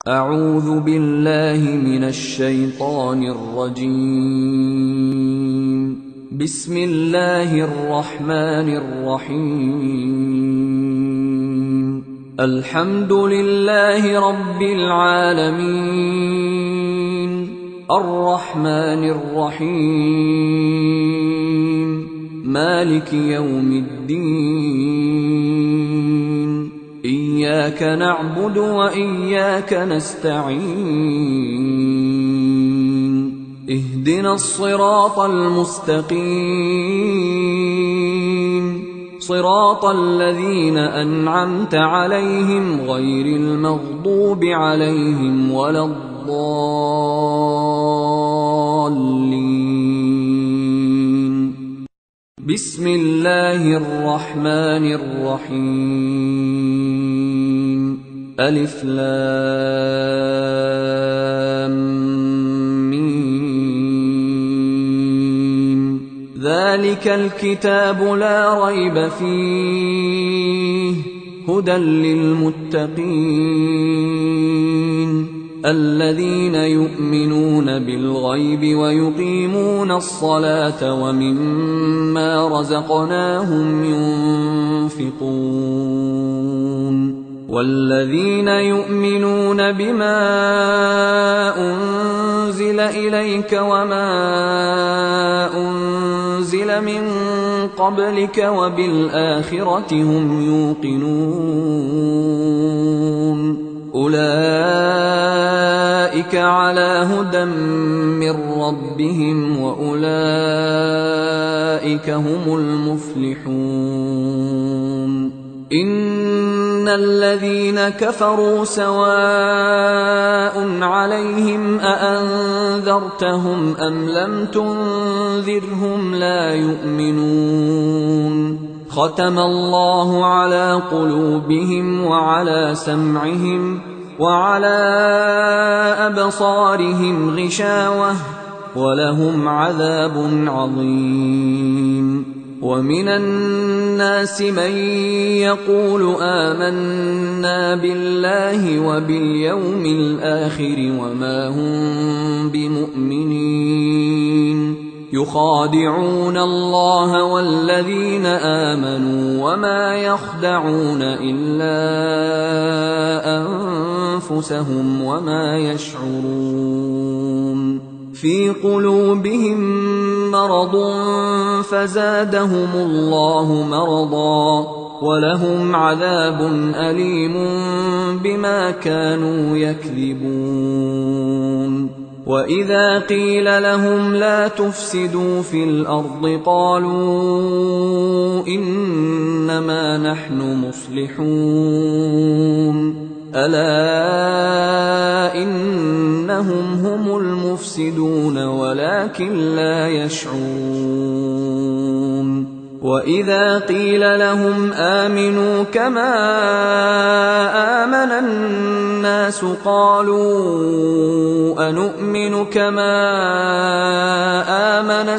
أعوذ بالله من الشيطان الرجيم. بسم الله الرحمن الرحيم. الحمد لله رب العالمين، الرحمن الرحيم، مالك يوم الدين، إياك نعبد وإياك نستعين، اهدنا الصراط المستقيم، صراط الذين أنعمت عليهم غير المغضوب عليهم ولا الضالين. بسم الله الرحمن الرحيم. ألف لام ميم. ذلك الكتاب لا ريب فيه، هدى للمتقين الذين يؤمنون بالغيب ويقيمون الصلاة ومما رزقناهم ينفقون والذين يؤمنون بما أنزل إليك وما أنزل من قبلك وبالآخرة هم يوقنون أولئك على هدى من ربهم وأولئك هم المفلحون. إن الذين كفروا سواء عليهم أأنذرتهم أم لم تنذرهم لا يؤمنون. ختم الله على قلوبهم وعلى سمعهم وعلى أبصارهم غشاوة ولهم عذاب عظيم. ومن الناس من يقول آمنا بالله وباليوم الآخر وما هم بمؤمنين، يخادعون الله والذين آمنوا وما يخدعون إلا أنفسهم وما يشعرون. في قلوبهم مرض فزادهم الله مرضا ولهم عذاب أليم بما كانوا يكذبون. وإذا قيل لهم لا تفسدوا في الأرض قالوا إنما نحن مصلحون. ألا إنهم هم المفسدون ولكن لا يشعرون. وإذا قيل لهم آمنوا كما آمن الناس قالوا أنؤمن كما آمن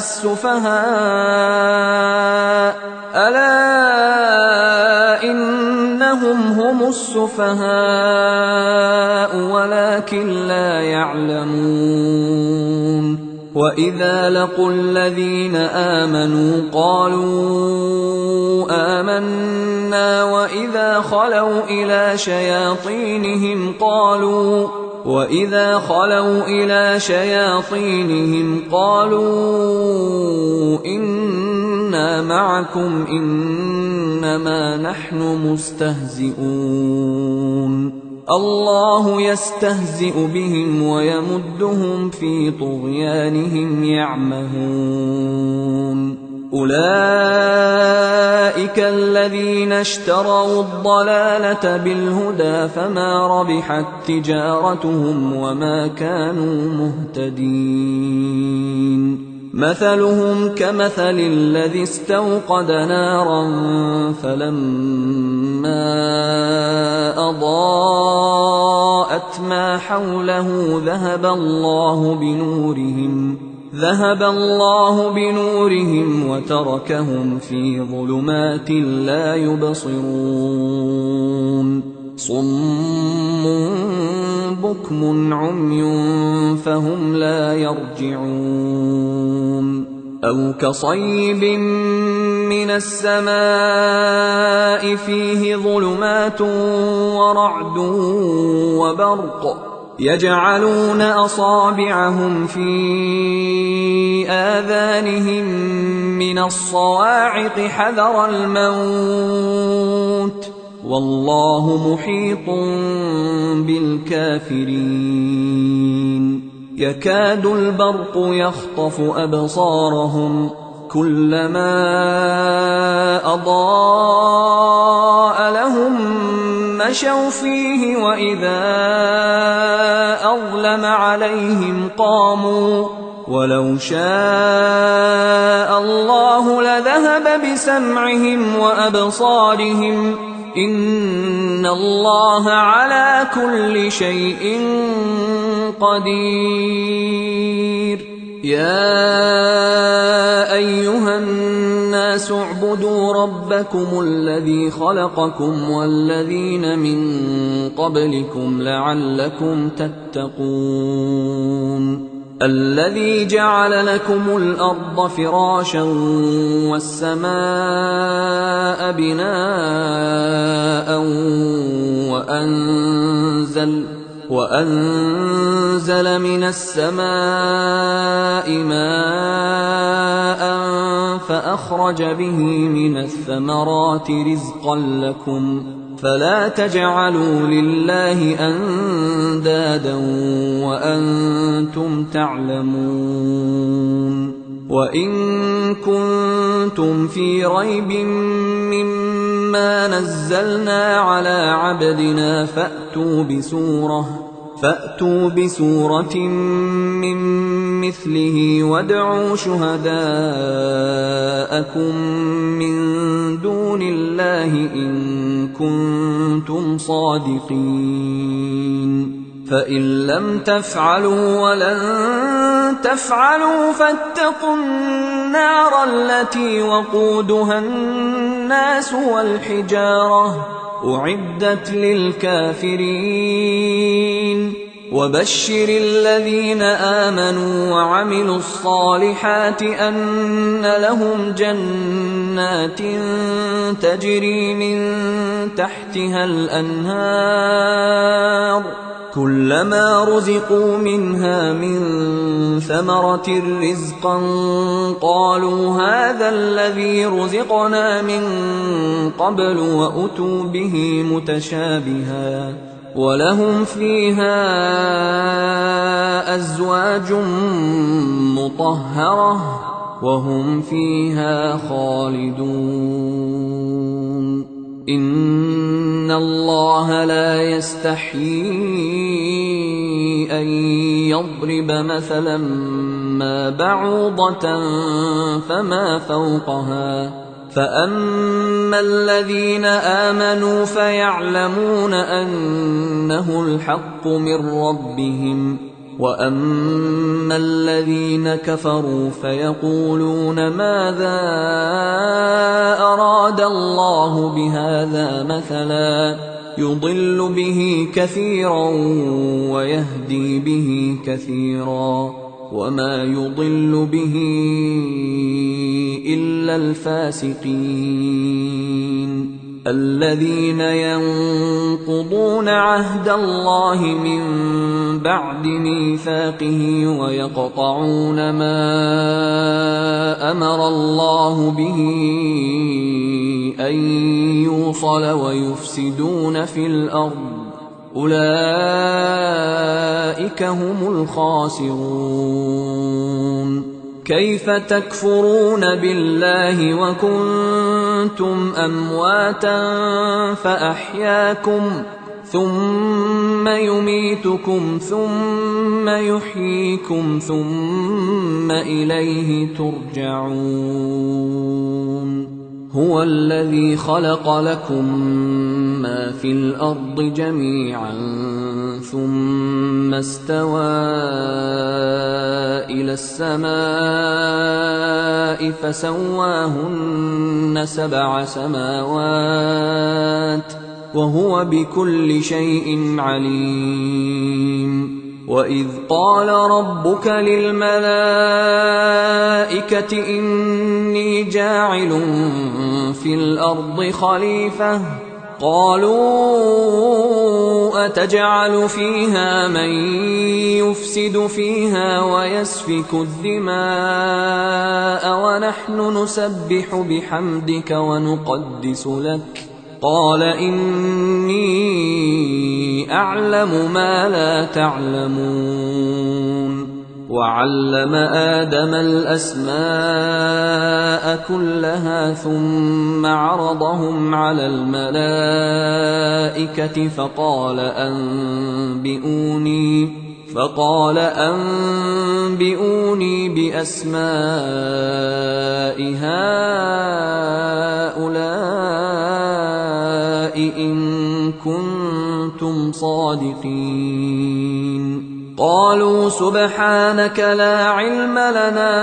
السفهاء. ألا إنهم هم السفهاء ولكن لا يعلمون. وإذا لقوا الذين آمنوا قالوا آمنا وإذا خلوا إلى شياطينهم قالوا إنا معكم إنما نحن مستهزئون. الله يستهزئ بهم ويمدهم في طغيانهم يعمهون. أولئك الذين اشتروا الضلالة بالهدى فما ربحت تجارتهم وما كانوا مهتدين. مثلهم كمثل الذي استوقد نارا فلما أضاءت ما حوله ذهب الله بنورهم وتركهم في ظلمات لا يبصرون. صم بكم عمي فهم لا يرجعون أو كصيب من السماء فيه ظلمات ورعد وبرق يجعلون أصابعهم في آذانهم من الصواعق حذر الموت والله محيط بالكافرين يكاد البرق يخطف أبصارهم كلما أضاء لهم مشوا فيه وإذا أظلم عليهم قاموا ولو شاء الله لذهب بسمعهم وأبصارهم إن الله على كل شيء قدير يا أيها الناس اعبدوا ربكم الذي خلقكم والذين من قبلكم لعلكم تتقون الذي جعل لكم الأرض فراشا والسماء بناء وأنزل من السماء ماء فأخرج به من الثمرات رزقا لكم فلا تجعلوا لله أندادا وأنتم تعلمون وإن كنتم في ريب مما نزلنا على عبدنا فأتوا بسورة من مثله وادعوا شهداءكم من دون الله إن كنتم صادقين فإن لم تفعلوا ولن تفعلوا فاتقوا النار التي وقودها الناس والحجارة أعدت للكافرين وبشر الذين آمنوا وعملوا الصالحات أن لهم جنات تجري من تحتها الأنهار كلما رزقوا منها من ثمرة رزقا قالوا هذا الذي رزقنا من قبل وأتوا به متشابها ولهم فيها أزواج مطهرة وهم فيها خالدون إن الله لا يستحيي أن يضرب مثلا ما بعوضة فما فوقها فأما الذين آمنوا فيعلمون أنه الحق من ربهم وأما الذين كفروا فيقولون ماذا أراد الله بهذا مثلا يضل به كثيرا ويهدي به كثيرا وما يضل به إلا الفاسقين الذين ينقضون عهد الله من بعد ميثاقه ويقطعون ما أمر الله به أن يوصل ويفسدون في الأرض أولئك هم الخاسرون كيف تكفرون بالله وكنتم أمواتا فأحياكم ثم يميتكم ثم يحييكم ثم إليه ترجعون هو الذي خلق لكم ما في الأرض جميعا ثم استوى إلى السماء فسواهن 7 سماوات وهو بكل شيء عليم وإذ قال ربك للملائكة إني جاعل في الأرض خليفة قالوا أتجعل فيها من يفسد فيها ويسفك الدماء ونحن نسبح بحمدك ونقدس لك قال إني أعلم ما لا تعلمون وعلم آدم الأسماء كلها ثم عرضهم على الملائكة فقال أنبئوني بأسماء هؤلاء إن كنتم صادقين قالوا سبحانك لا علم لنا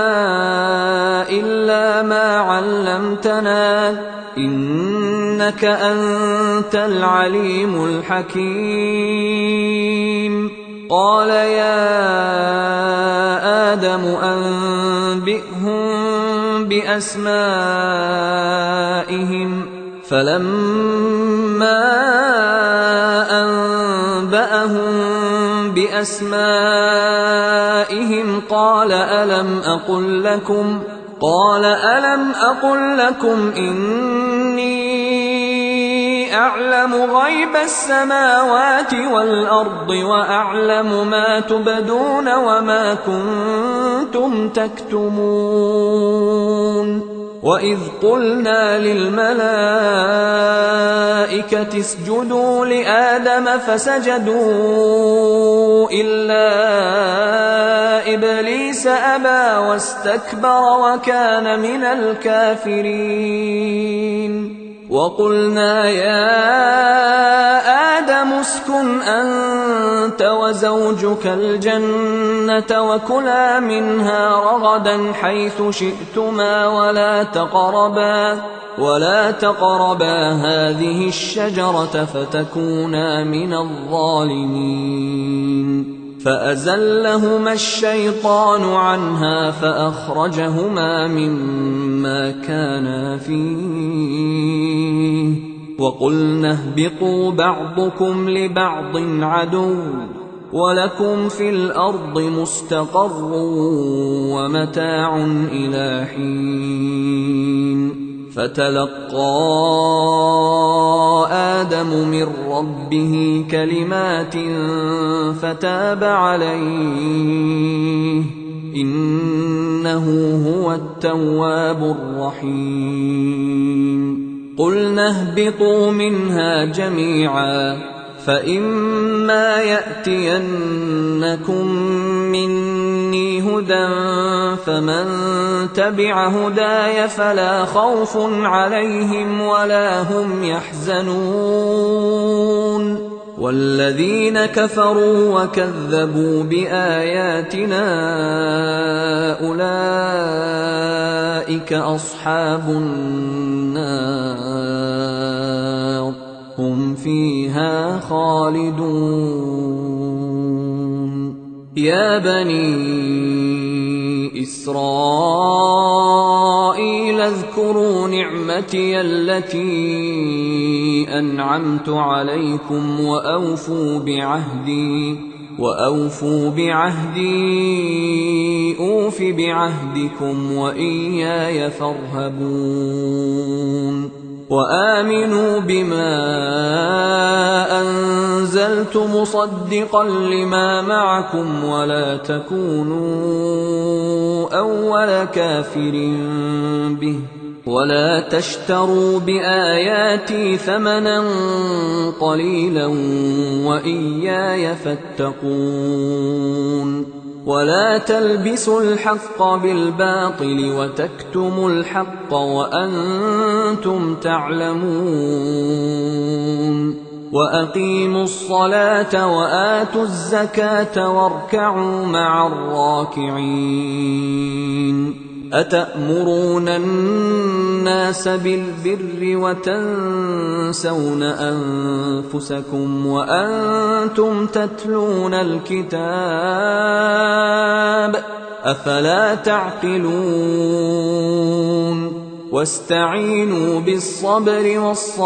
إلا ما علمتنا إنك أنت العليم الحكيم قال يا آدم أنبئهم بأسمائهم فلما أنبأهم بأسمائهم قال ألم أقل لكم إني أعلم غيب السماوات والأرض وأعلم ما تبدون وما كنتم تكتمون وإذ قلنا للملائكة اسجدوا لآدم فسجدوا إلا إبليس أبى واستكبر وكان من الكافرين وقلنا يا آدم اسكن أنت وزوجك الجنة وكلا منها رغدا حيث شئتما ولا تقربا هذه الشجرة فتكونا من الظالمين فأزلهما الشيطان عنها فأخرجهما مما كانا فيه وقلنا اهبطوا بعضكم لبعض عدو ولكم في الأرض مستقر ومتاع إلى حين فتلقى آدم من ربه كلمات فتاب عليه إنه هو التواب الرحيم قلنا اهبطوا منها جميعا فإما يأتينكم مني هدى فمن تبع هداي فلا خوف عليهم ولا هم يحزنون والذين كفروا وكذبوا بآياتنا أولئك أصحاب النار هم فيها خالدون يا بني إسرائيل اذكروا نعمتي التي أنعمت عليكم وأوفوا بعهدي أوف بعهدكم وإياي فارهبون وآمنوا بما أنزلت مصدقا لما معكم ولا تكونوا أول كافر به ولا تشتروا بآياتي ثمنا قليلا وإياي فاتقون ولا تلبسوا الحق بالباطل وتكتموا الحق وأنتم تعلمون وأقيموا الصلاة وآتوا الزكاة واركعوا مع الراكعين أتأمرون الناس بالبر وتنسون أنفسكم وأنتم تتلون الكتاب أفلا تعقلون واستعينوا بالصبر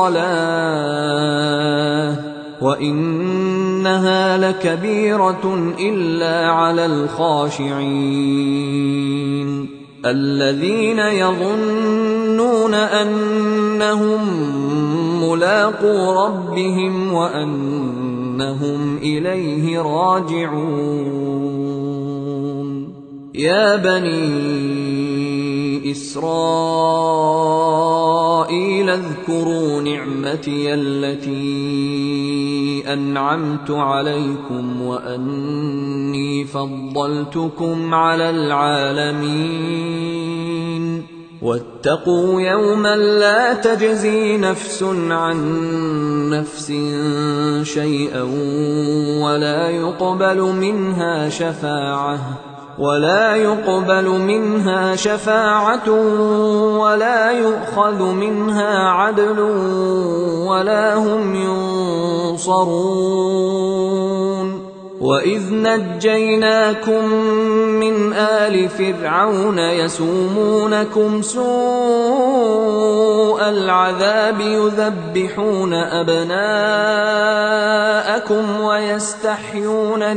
والصلاة وإنها لكبيرة إلا على الخاشعين الذين يظنون أنهم ملاقو ربهم وأنهم إليه راجعون يا بني إسرائيل اذكروا نعمتي التي أنعمت عليكم وأني فضلتكم على العالمين واتقوا يوما لا تجزي نفس عن نفس شيئا ولا يقبل منها شفاعة ولا يؤخذ منها عدل ولا هم ينصرون وإذ نجيناكم من آل فرعون يسومونكم سوء العذاب يذبحون أبناءكم ويستحيون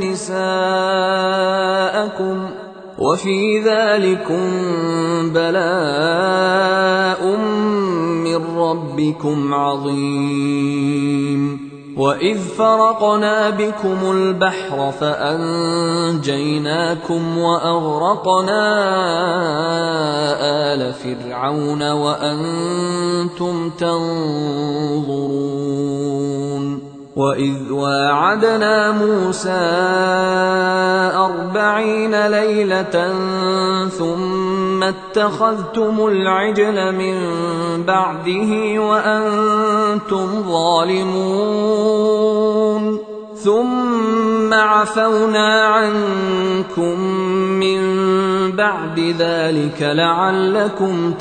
نساءكم وفي ذلكم بلاء من ربكم عظيم وإذ فرقنا بكم البحر فأنجيناكم وأغرقنا آل فرعون وأنتم تنظرون وإذ واعدنا موسى 40 ليلة ثم اتخذتم العجل من بعده وأنتم ظالمون ثم عفونا عنكم من بعد ذلك لعلكم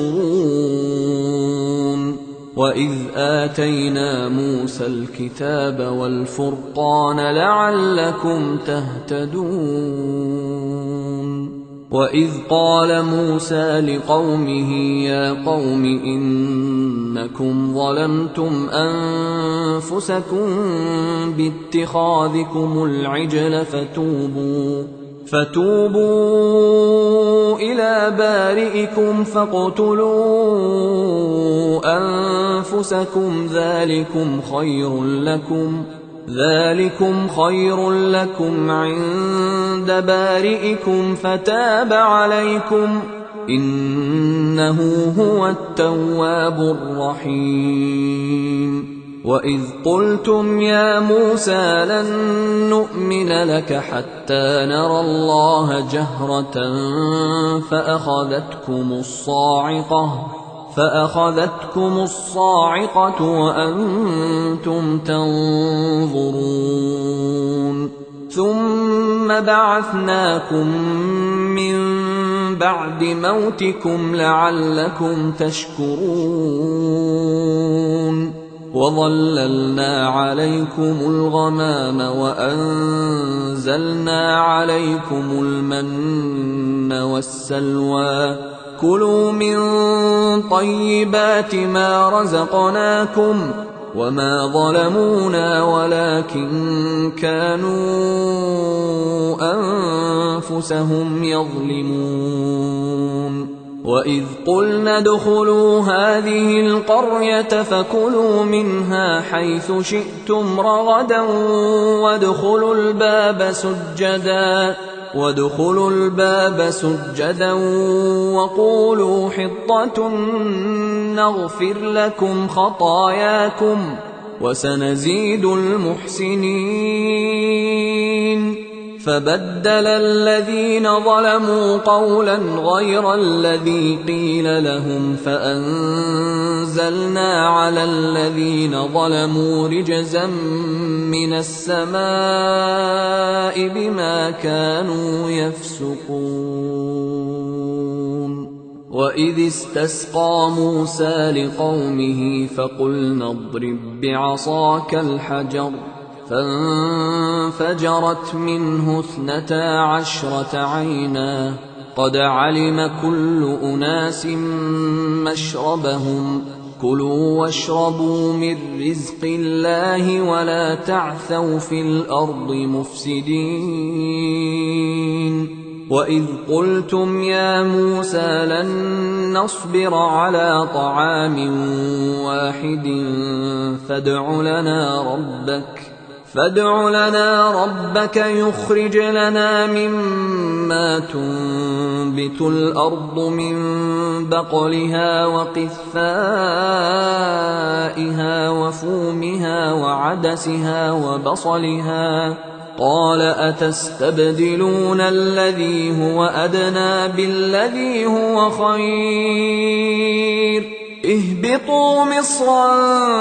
تشكرون وإذ آتينا موسى الكتاب والفرقان لعلكم تهتدون وإذ قال موسى لقومه يا قوم إنكم ظلمتم أنفسكم باتخاذكم العجل فتوبوا إلى بارئكم فاقتلوا أنفسكم ذلكم خير لكم عند بارئكم فتاب عليكم إنه هو التواب الرحيم وإذ قلتم يا موسى لن نؤمن لك حتى نرى الله جهرة فأخذتكم الصاعقة وأنتم تنظرون ثم بعثناكم من بعد موتكم لعلكم تشكرون وظللنا عليكم الغمام وأنزلنا عليكم المن والسلوى كلوا من طيبات ما رزقناكم وما ظلمونا ولكن كانوا أنفسهم يظلمون وإذ قلنا ادخلوا هذه القرية فكلوا منها حيث شئتم رغدا وادخلوا الباب سجدا وقولوا حطة نغفر لكم خطاياكم وسنزيد المحسنين فبدل الذين ظلموا قولا غير الذي قيل لهم فأنزلنا على الذين ظلموا رجزا من السماء بما كانوا يفسقون وإذ استسقى موسى لقومه فقلنا اضرب بعصاك الحجر فانفجرت منه 12 عينا قد علم كل أناس مشربهم كلوا واشربوا من رزق الله ولا تعثوا في الأرض مفسدين وإذ قلتم يا موسى لن نصبر على طعام واحد فادع لنا ربك يخرج لنا مما تنبت الأرض من بقلها وقثائها وفومها وعدسها وبصلها قال أتستبدلون الذي هو أدنى بالذي هو خير اهبطوا مصرا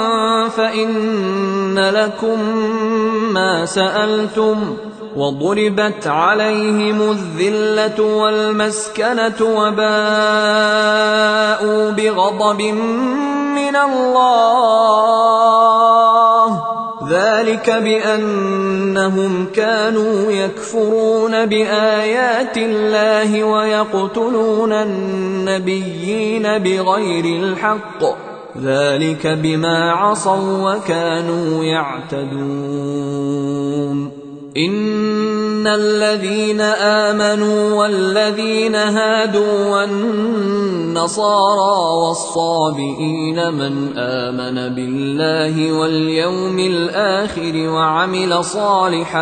فإن لكم ما سألتم وضربت عليهم الذلة والمسكنة وباءوا بغضب من الله ذلك بأنهم كانوا يكفرون بآيات الله ويقتلون النبيين بغير الحق ذلك بما عصوا وكانوا يعتدون إن الذين آمنوا والذين هادوا والنصارى والصابئين من آمن بالله واليوم الآخر وعمل صالحا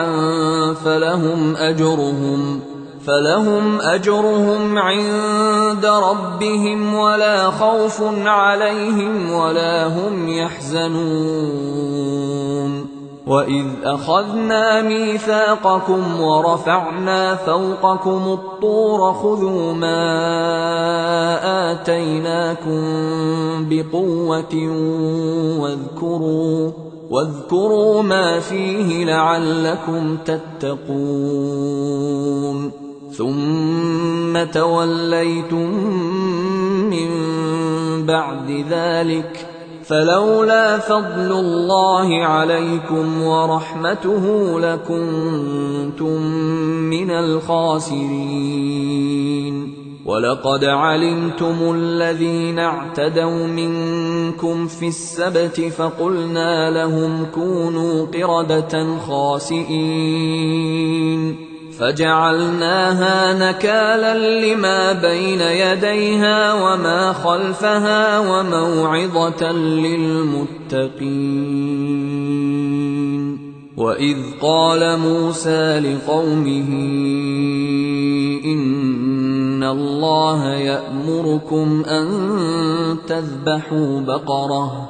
فلهم أجرهم عند ربهم ولا خوف عليهم ولا هم يحزنون وإذ أخذنا ميثاقكم ورفعنا فوقكم الطور خذوا ما آتيناكم بقوة واذكروا ما فيه لعلكم تتقون ثم توليتم من بعد ذلك فلولا فضل الله عليكم ورحمته لكنتم من الخاسرين ولقد علمتم الذين اعتدوا منكم في السبت فقلنا لهم كونوا قردة خاسئين فجعلناها نكالا لما بين يديها وما خلفها وموعظة للمتقين وإذ قال موسى لقومه إن الله يأمركم أن تذبحوا بقرة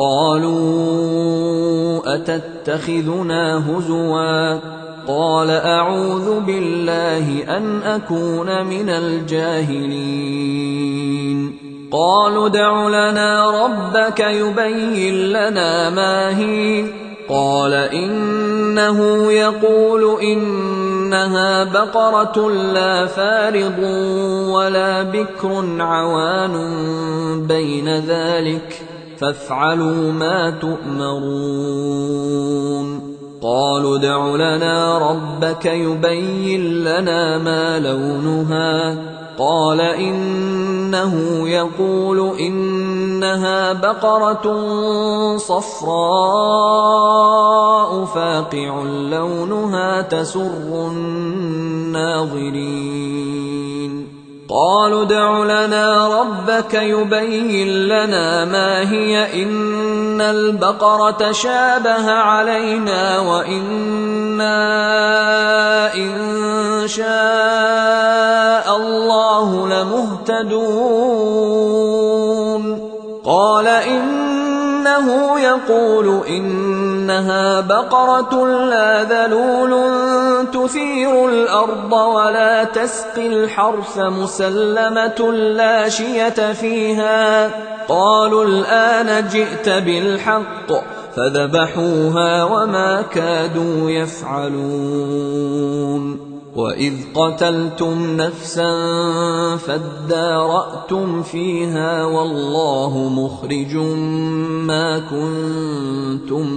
قالوا أتتخذنا هزوا قال أعوذ بالله أن أكون من الجاهلين قالوا ادع لنا ربك يبين لنا ما هي قال إنه يقول إنها بقرة لا فارض ولا بكر عوان بين ذلك فافعلوا ما تؤمرون قالوا ادع لنا ربك يبين لنا ما لونها قال إنه يقول إنها بقرة صفراء فاقع لونها تسر الناظرين قالوا ادع لنا ربك يبين لنا ما هي إن البقرة شابه علينا وإنا إن شاء الله لمهتدون قال إنه يقول إنها بقرة لا ذلول تثير الأرض ولا تسقي الحرث مسلمة لا شية فيها قالوا الآن جئت بالحق فذبحوها وما كادوا يفعلون وإذ قتلتم نفسا فادارأتم فيها والله مخرج ما كنتم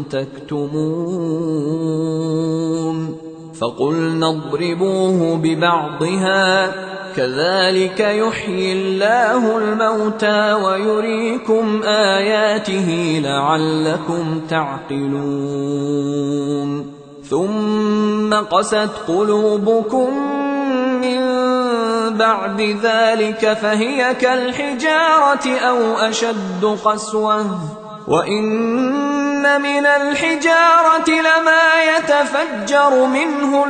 تكتمون فقلنا اضربوه ببعضها كذلك يحيي الله الموتى ويريكم آياته لعلكم تعقلون ثم قست قلوبكم من بعد ذلك فهي كالحجارة أو أشد قسوة وإن من الحجارة لما يتفجر منه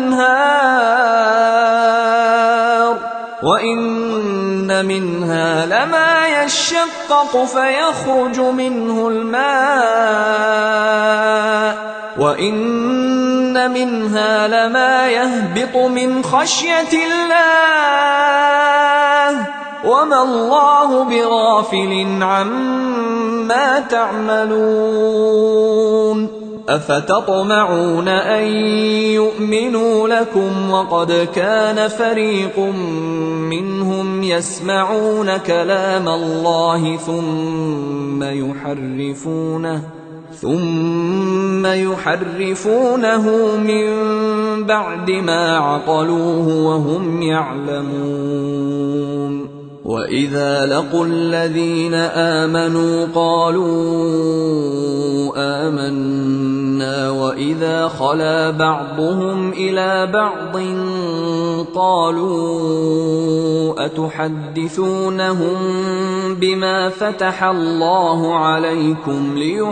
الأنهار وإن منها لما يشقق فيخرج منه الماء وإن منها لما يهبط من خشية الله وما الله بغافل عما تعملون أفتطمعون أن يؤمنوا لكم وقد كان فريق منهم يسمعون كلام الله ثم يحرفونه من بعد ما عقلوه وهم يعلمون وإذا لقوا الذين آمنوا قالوا آمنا وإذا خلا بعضهم إلى بعض قالوا أتحدثونهم بما فتح الله عليكم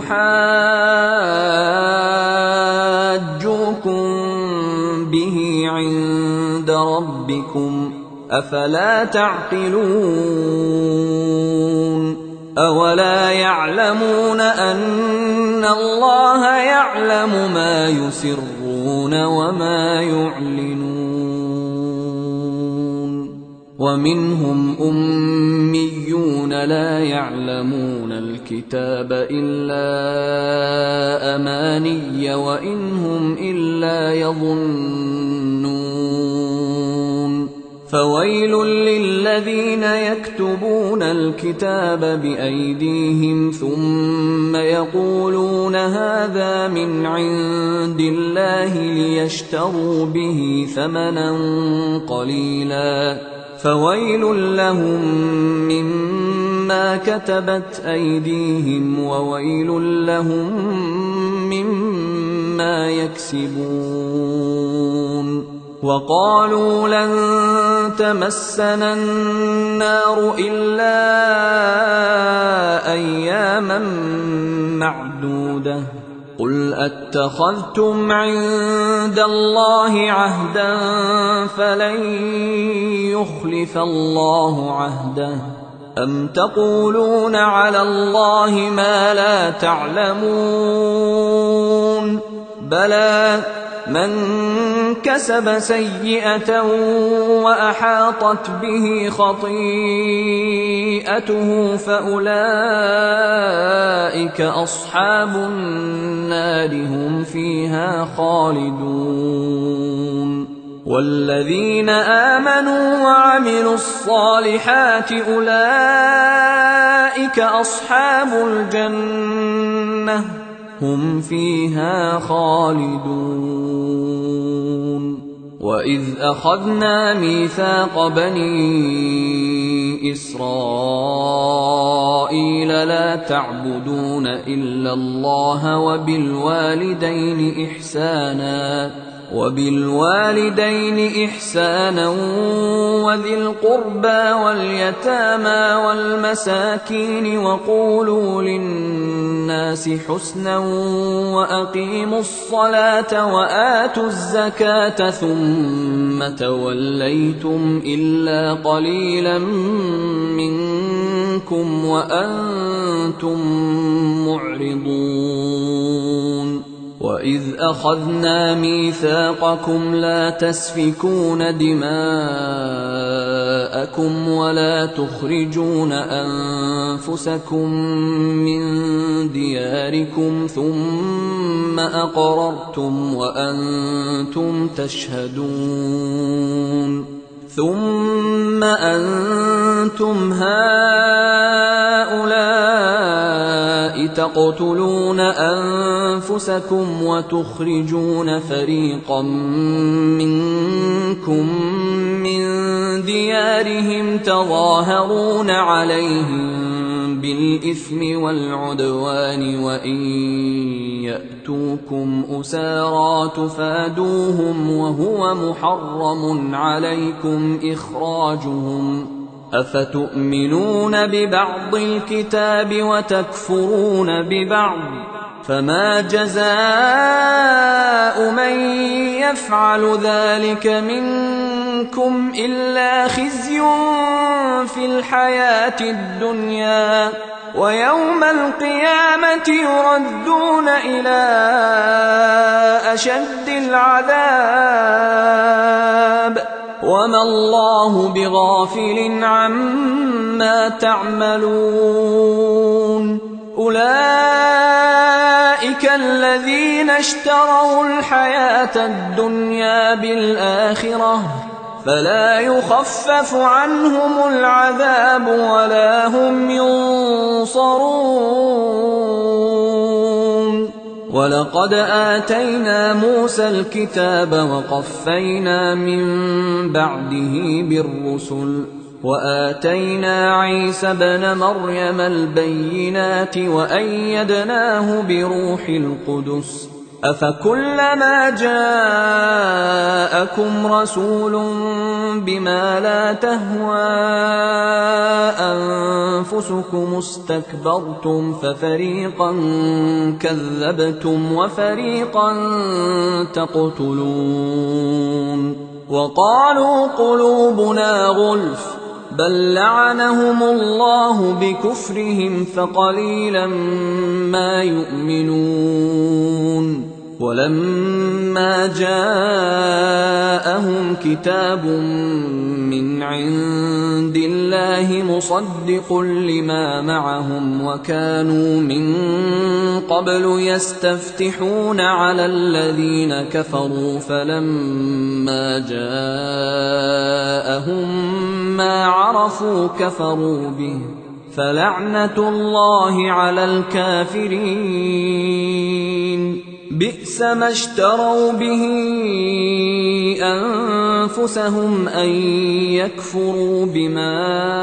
ليحاجوكم به عند ربكم أفلا تعقلون أولا يعلمون أن الله يعلم ما يسرون وما يعلنون ومنهم أميون لا يعلمون الكتاب إلا أماني وإنهم إلا يظنون فويل للذين يكتبون الكتاب بأيديهم ثم يقولون هذا من عند الله ليشتروا به ثمنا قليلا فويل لهم مما كتبت أيديهم وويل لهم مما يكسبون وقالوا لن تمسنا النار إلا أياما معدودة قل أتخذتم عند الله عهدا فلن يخلف الله عهده أم تقولون على الله ما لا تعلمون بلى من كسب سيئة وأحاطت به خطيئته فأولئك أصحاب النار هم فيها خالدون والذين آمنوا وعملوا الصالحات أولئك أصحاب الجنة هم فيها خالدون وإذ أخذنا ميثاق بني إسرائيل لا تعبدون إلا الله وبالوالدين إحسانا وذي القربى واليتامى والمساكين وقولوا للناس حسنا وأقيموا الصلاة وآتوا الزكاة ثم توليتم إلا قليلا منكم وأنتم معرضون وإذ أخذنا ميثاقكم لا تسفكون دماءكم جاءكم ولا تخرجون أنفسكم من دياركم ثم أقررتم وأنتم تشهدون ثم أنتم هؤلاء تقتلون أنفسكم وتخرجون فريقا منكم من ديارهم تظاهرون عليهم بالإثم والعدوان وإن يأتوكم أسارى تفادوهم وهو محرم عليكم إخراجهم أفتؤمنون ببعض الكتاب وتكفرون ببعض فما جزاء من يفعل ذلك منكم إلا خزي في الحياة الدنيا ويوم القيامة يردون إلى أشد العذاب وما الله بغافل عما تعملون أولئك الذين اشتروا الحياة الدنيا بالآخرة فلا يخفف عنهم العذاب ولا هم ينصرون ولقد آتينا موسى الكتاب وقفينا من بعده بالرسل وآتينا عيسى ابن مريم البينات وأيدناه بروح القدس أفكلما جاءكم رسول بما لا تهوى أنفسكم استكبرتم ففريقا كذبتم وفريقا تقتلون وقالوا قلوبنا غلف بل لعنهم الله بكفرهم فقليلا ما يؤمنون ولما جاءهم كتاب من عند الله مصدق لما معهم وكانوا من قبل يستفتحون على الذين كفروا فلما جاءهم ما عرفوا كفروا به فلعنة الله على الكافرين بئس ما اشتروا به أنفسهم أن يكفروا بما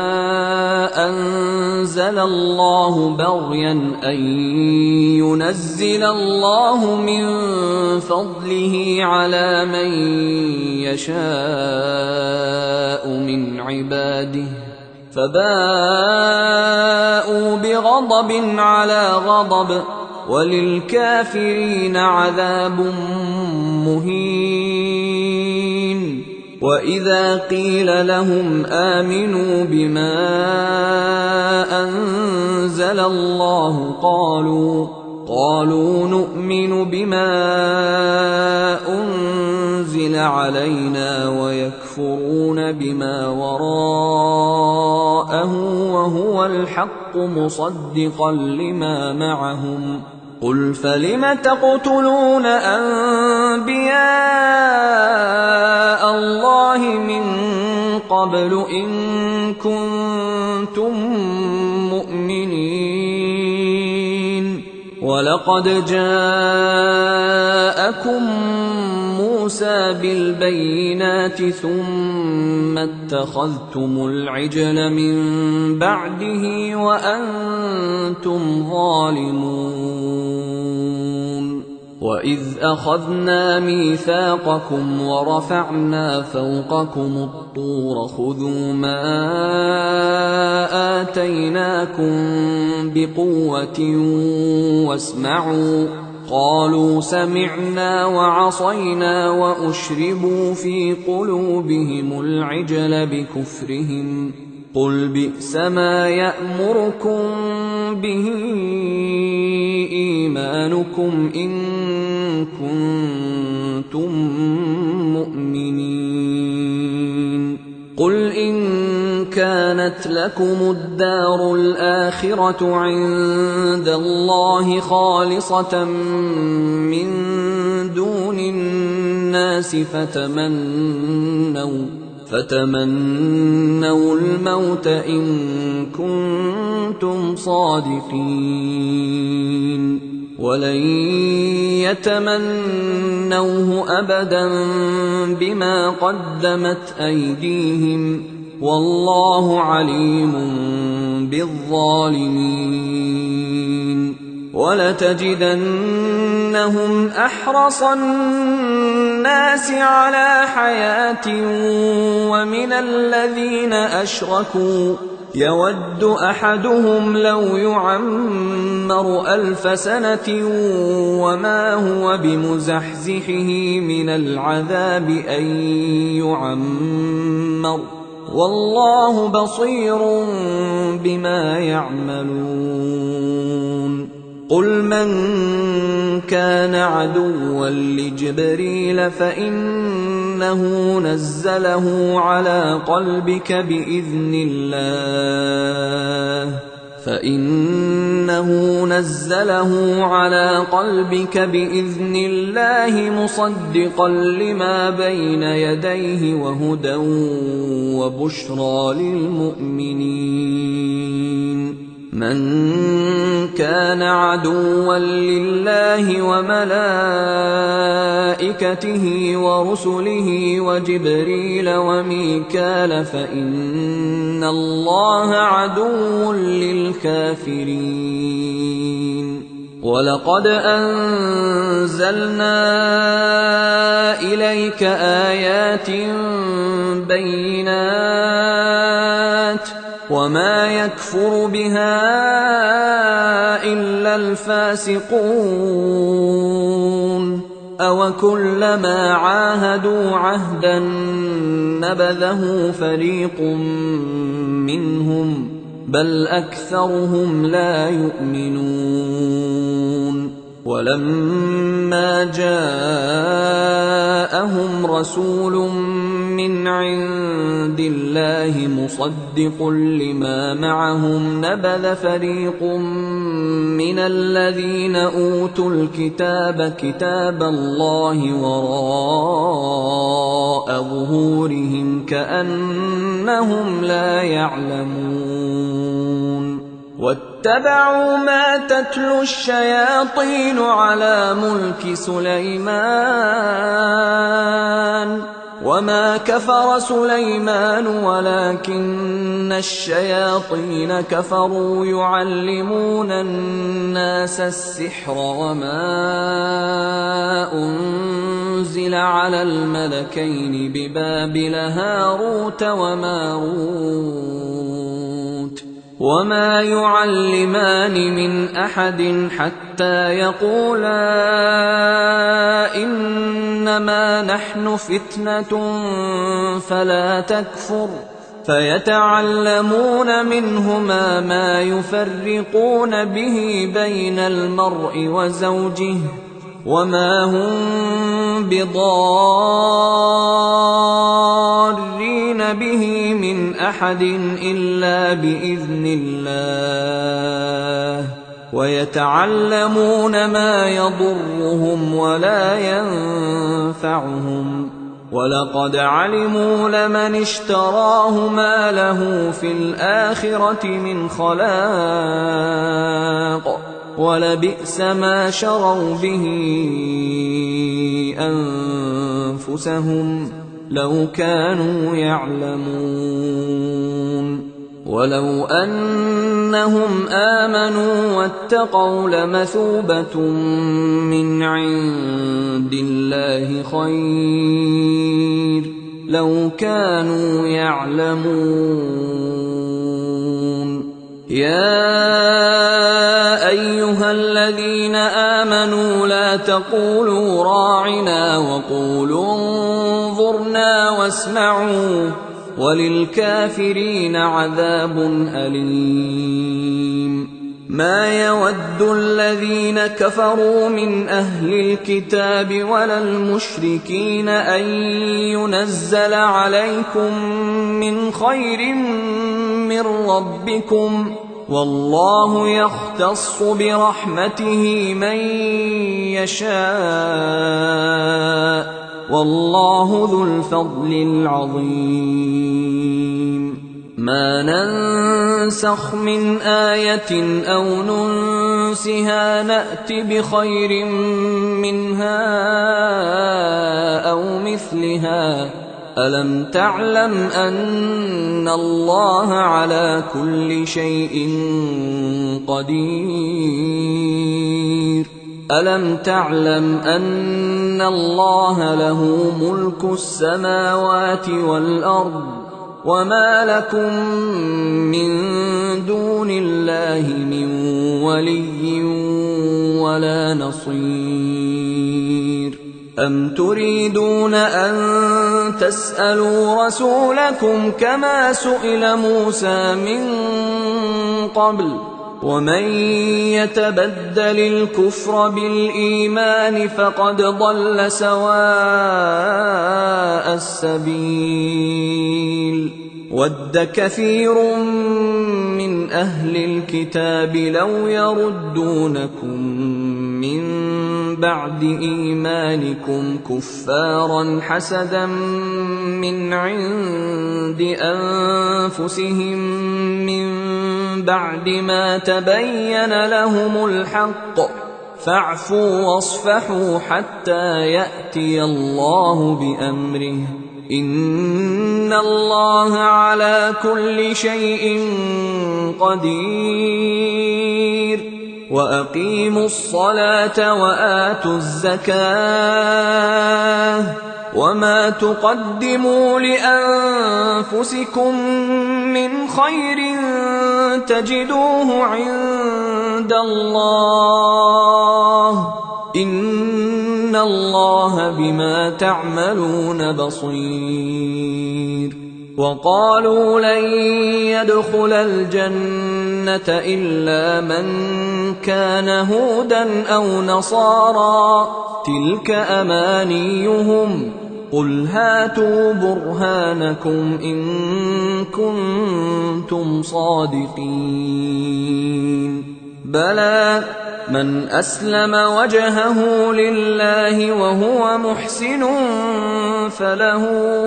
أنزل الله بغيا أن ينزل الله من فضله على من يشاء من عباده فباءوا بغضب على غضب وللكافرين عذاب مهين وإذا قيل لهم آمنوا بما أنزل الله قالوا نؤمن بما أنزل علينا ويكفرون بما وراءه وهو الحق مصدقا لما معهم قل فلم تقتلون أنبياء الله من قبل إن كنتم مؤمنين ولقد جاءكم موسى بالبينات ثم اتخذتم العجل من بعده وأنتم ظالمون وإذ أخذنا ميثاقكم ورفعنا فوقكم الطور خذوا ما آتيناكم بقوة واسمعوا قالوا سمعنا وعصينا وأشربوا في قلوبهم العجل بكفرهم قل بئس ما يأمركم به إيمانكم إن كنتم مؤمنين قل إن كانت لكم الدار الآخرة عند الله خالصة من دون الناس فتمنوا الموت إن كنتم صادقين ولن يتمنوه أبدا بما قدمت أيديهم والله عليم بالظالمين ولتجدنهم أحرص الناس على حياة ومن الذين أشركوا يود أحدهم لو يعمر 1000 سنة وما هو بمزحزحه من العذاب أن يعمر والله بصير بما يعملون قل من كان عدوا لجبريل فإنه نزله على قلبك بإذن الله مصدقا لما بين يديه وهدى وبشرى للمؤمنين من كان عدوا لله وملائكته ورسله وجبريل وميكال فإن الله عدو للكافرين ولقد أنزلنا إليك آيات بينات وما يكفر بها إلا الفاسقون أوكلما عاهدوا عهدا نبذه فريق منهم بل أكثرهم لا يؤمنون ولما جاءهم رسول من عند الله مصدق لما معهم نبذ فريق من الذين أوتوا الكتاب كتاب الله وراء ظهورهم كأنهم لا يعلمون واتبعوا ما تتلو الشياطين على ملك سليمان وما كفر سليمان ولكن الشياطين كفروا يعلمون الناس السحر وما أنزل على الملكين ببابل هاروت وماروت وما يعلمان من أحد حتى يقولا إنما نحن فتنة فلا تكفر فيتعلمون منهما ما يفرقون به بين المرء وزوجه وما هم بضارين به من أحد إلا بإذن الله ويتعلمون ما يضرهم ولا ينفعهم ولقد علموا لمن اشتراه ما له في الآخرة من خلاق ولبئس ما شروا به أنفسهم لو كانوا يعلمون ولو أنهم آمنوا واتقوا لمثوبة من عند الله خير لو كانوا يعلمون يا أيها الذين آمنوا لا تقولوا راعنا وقولوا انظرنا واسمعوا وللكافرين عذاب أليم ما يود الذين كفروا من أهل الكتاب ولا المشركين أن ينزل عليكم من خير من ربكم، والله يختص برحمته من يشاء، والله ذو الفضل العظيم. ما ننسخ من آية أو ننسها نأت بخير منها أو مثلها، ألم تعلم أن الله على كل شيء قدير؟ ألم تعلم أن الله له ملك السماوات والأرض، وما لكم من دون الله من ولي ولا نصير؟ أم تريدون أن تسألوا رسولكم كما سئل موسى من قبل؟ ومن يتبدل الكفر بالإيمان فقد ضل سواء السبيل. ود كثير من أهل الكتاب لو يردونكم من بعد إيمانكم كفارا حسدا من عند أنفسهم من بعد ما تبين لهم الحق، فاعفوا واصفحوا حتى يأتي الله بأمره، إن الله على كل شيء قدير. وأقيموا الصلاة وآتوا الزكاة، وما تقدموا لأنفسكم من خير تجدوه عند الله، إن الله بما تعملون بصير. وقالوا لن يدخل الجنة إلا من كان هودا أو نصارى، تلك أمانيهم، قل هاتوا برهانكم إن كنتم صادقين. بلى من أسلم وجهه لله وهو محسن فله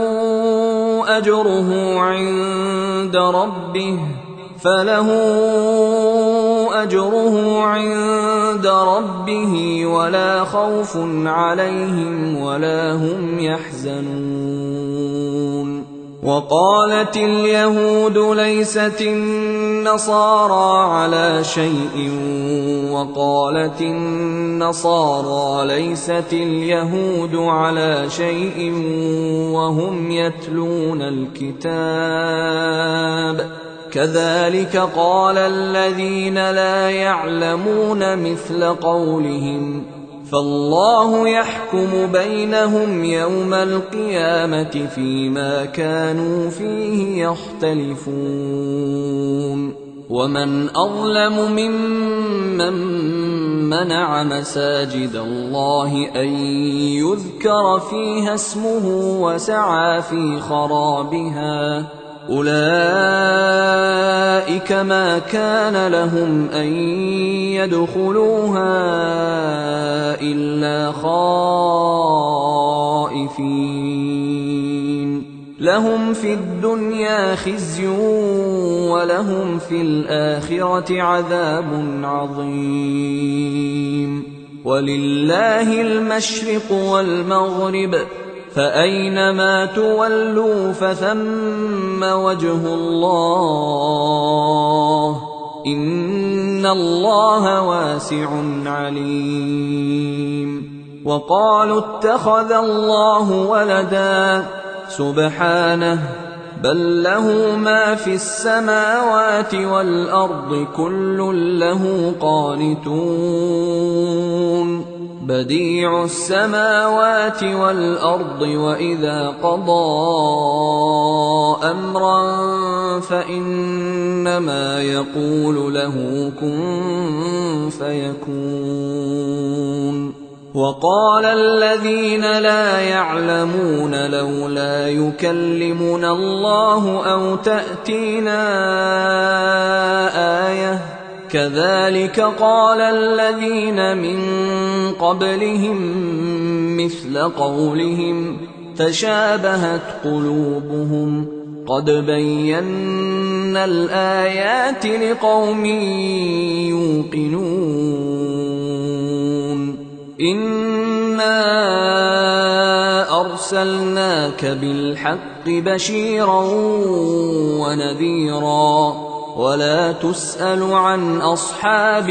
أجره عند ربه ولا خوف عليهم ولا هم يحزنون. وقالت اليهود ليست النصارى على شيء، وقالت النصارى ليست اليهود على شيء وهم يتلون الكتاب، كذلك قال الذين لا يعلمون مثل قولهم، فالله يحكم بينهم يوم القيامة فيما كانوا فيه يختلفون. ومن أظلم ممن منع مساجد الله أن يذكر فيها اسمه وسعى في خرابها، أولئك ما كان لهم أن يدخلوها إلا خائفين، لهم في الدنيا خزي ولهم في الآخرة عذاب عظيم. ولله المشرق والمغرب، فأينما تولوا فثم وجه الله، إن الله واسع عليم. وقالوا اتخذ الله ولدا، سبحانه، بل له ما في السماوات والأرض كل له قانتون. بديع السماوات والأرض وإذا قضى أمرا فإنما يقول له كن فيكون. وقال الذين لا يعلمون لولا يكلمنا الله أو تأتينا آية كذلك قال الذين من قبلهم مثل قولهم تشابهت قلوبهم قد بينا الآيات لقوم يوقنون. إنا أرسلناك بالحق بشيرا ونذيرا ولا تسأل عن أصحاب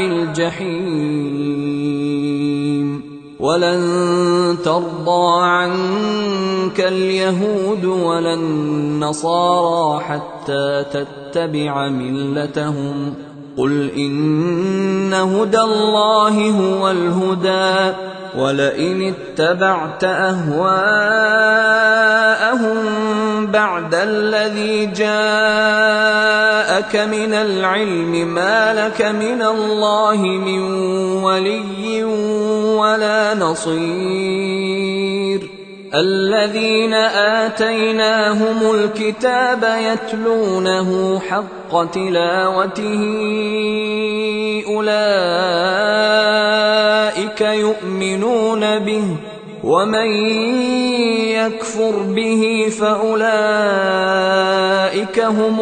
الجحيم. ولن ترضى عنك اليهود ولا النصارى حتى تتبع ملتهم قل إن هدى الله هو الهدى ولئن اتبعت أهواءهم بعد الذي جاءك من العلم ما لك من الله من ولي ولا نصير. الذين آتيناهم الكتاب يتلونه حق تلاوته أولئك يؤمنون به ومن يكفر به فأولئك هم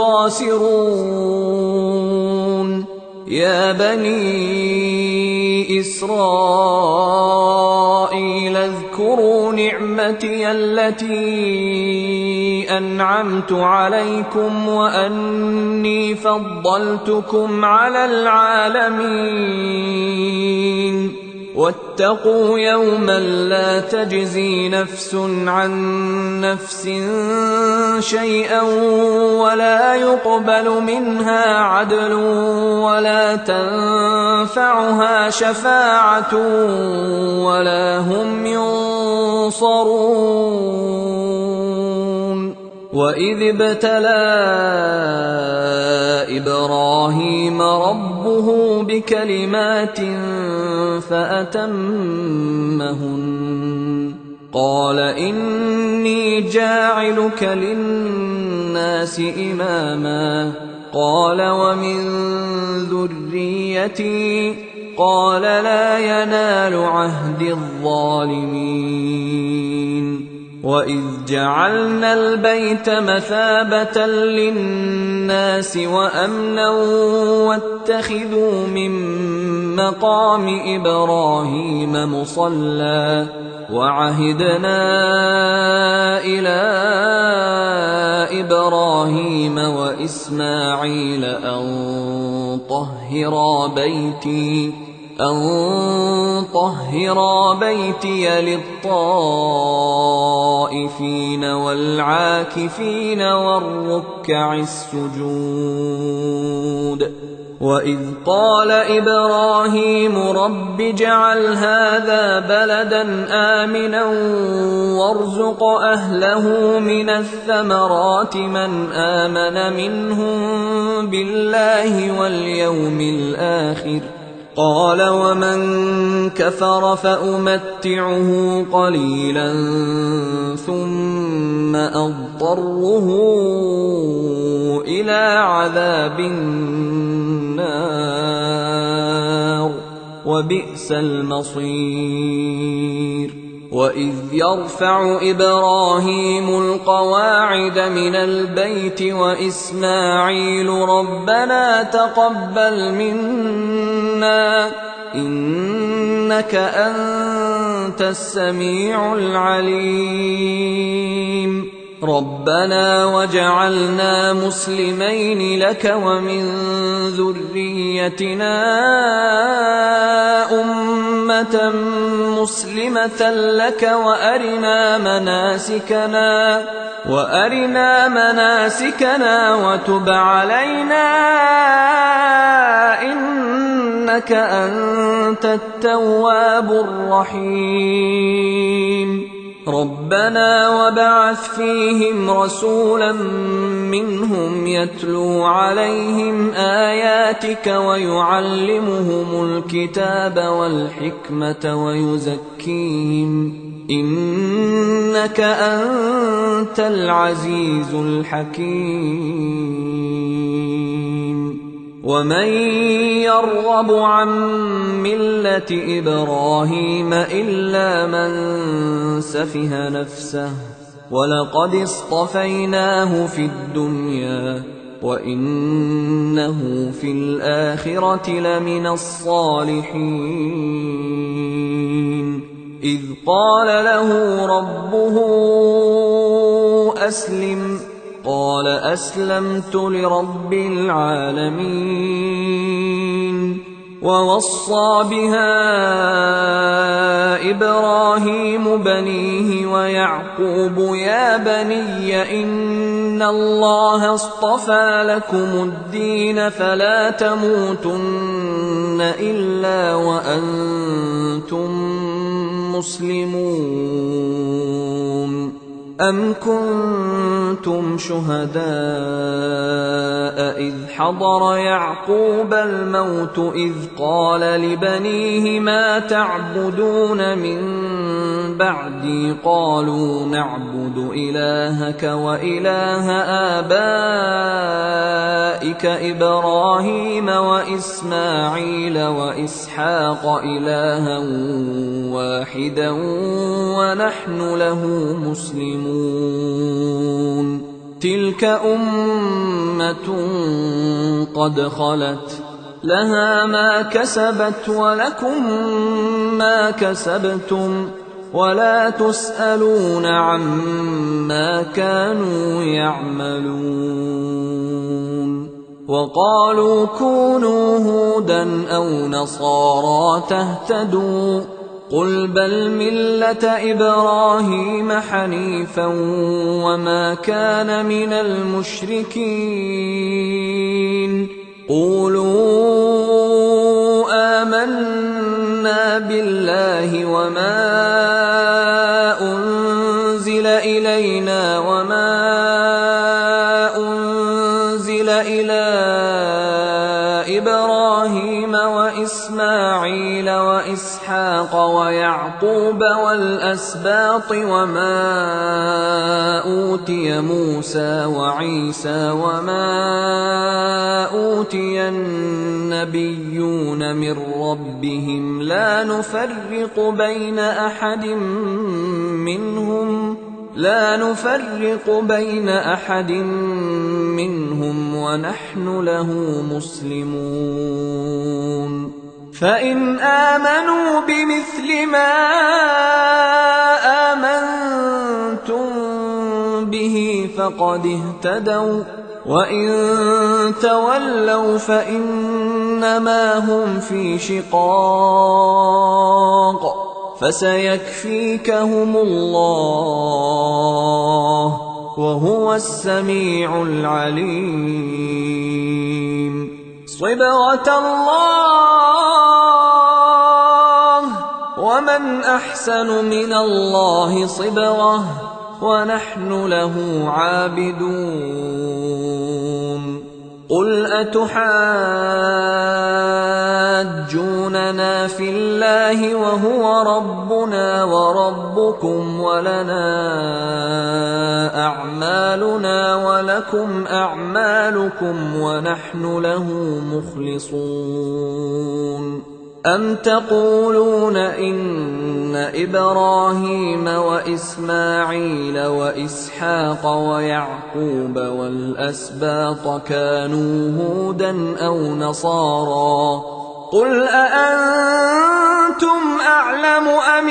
الخاسرون. يا بني إسرائيل اذكروا نعمتي التي أنعمت عليكم وأني فضلتكم على العالمين. واتقوا يوما لا تجزي نفس عن نفس شيئا ولا يقبل منها عدل ولا تنفعها شفاعة ولا هم ينصرون. وإذ ابتلى إبراهيم ربه بكلمات فأتمهن قال إني جاعلك للناس إماما قال ومن ذريتي قال لا ينال عهد الظالمين. وإذ جعلنا البيت مثابة للناس وأمنا واتخذوا من مقام إبراهيم مصلى وعهدنا إلى إبراهيم وإسماعيل أن طهرا بيتي للطائفين والعاكفين والركع السجود. وإذ قال إبراهيم رب اجعل هذا بلدا آمنا وارزق أهله من الثمرات من آمن منهم بالله واليوم الآخر قال ومن كفر فأمتعه قليلا ثم أضطره إلى عذاب النار وبئس المصير. وإذ يرفع إبراهيم القواعد من البيت وإسماعيل ربنا تقبل منا إنك أنت السميع العليم. ربنا وجعلنا مسلمين لك ومن ذريتنا أمة مسلمة لك وأرنا مناسكنا وتب علينا إنك إنك أنت التواب الرحيم ربنا وابعث فيهم رسولا منهم يتلو عليهم آياتك ويعلمهم الكتاب والحكمة ويزكيهم إنك أنت العزيز الحكيم ومن يرغب عن ملة إبراهيم إلا من سفه نفسه ولقد اصطفيناه في الدنيا وإنه في الآخرة لمن الصالحين إذ قال له ربه أسلم قال أسلمت لرب العالمين ووصى بها إبراهيم بنيه ويعقوب يا بني إن الله اصطفى لكم الدين فلا تموتن إلا وأنتم مسلمون أم كنتم شهداء إذ حضر يعقوب الموت إذ قال لبنيه ما تعبدون من بعدي قالوا نعبد إلهك وإله آبائك إبراهيم وإسماعيل وإسحاق إلها واحدا ونحن له مسلمون تلك أمة قد خلت لها ما كسبت ولكم ما كسبتم ولا تسألون عما كانوا يعملون وقالوا كونوا هودا أو نصارى تهتدوا قل بل ملة إبراهيم حنيفا وما كان من المشركين قولوا آمنا بالله وما أنزل إلينا وما أنزل إلى إبراهيم وإسماعيل وإسحاق ويعقوب والأسباط وما أوتي موسى وعيسى وما أوتي النبيون من ربهم لا نفرق بين أحد منهم ونحن له مسلمون فإن آمنوا بمثل ما آمنتم به فقد اهتدوا وإن تولوا فإنما هم في شقاق فسيكفيكهم الله وهو السميع العليم صبغة الله ومن أحسن من الله صبغة ونحن له عابدون قل أتحاجوننا في الله وهو ربنا وربكم ولنا أعمالنا ولكم أعمالكم ونحن له مخلصون أم تقولون إن إبراهيم وإسماعيل وإسحاق ويعقوب والأسباط كانوا هودا أو نصارى قل أأنتم أعلم أم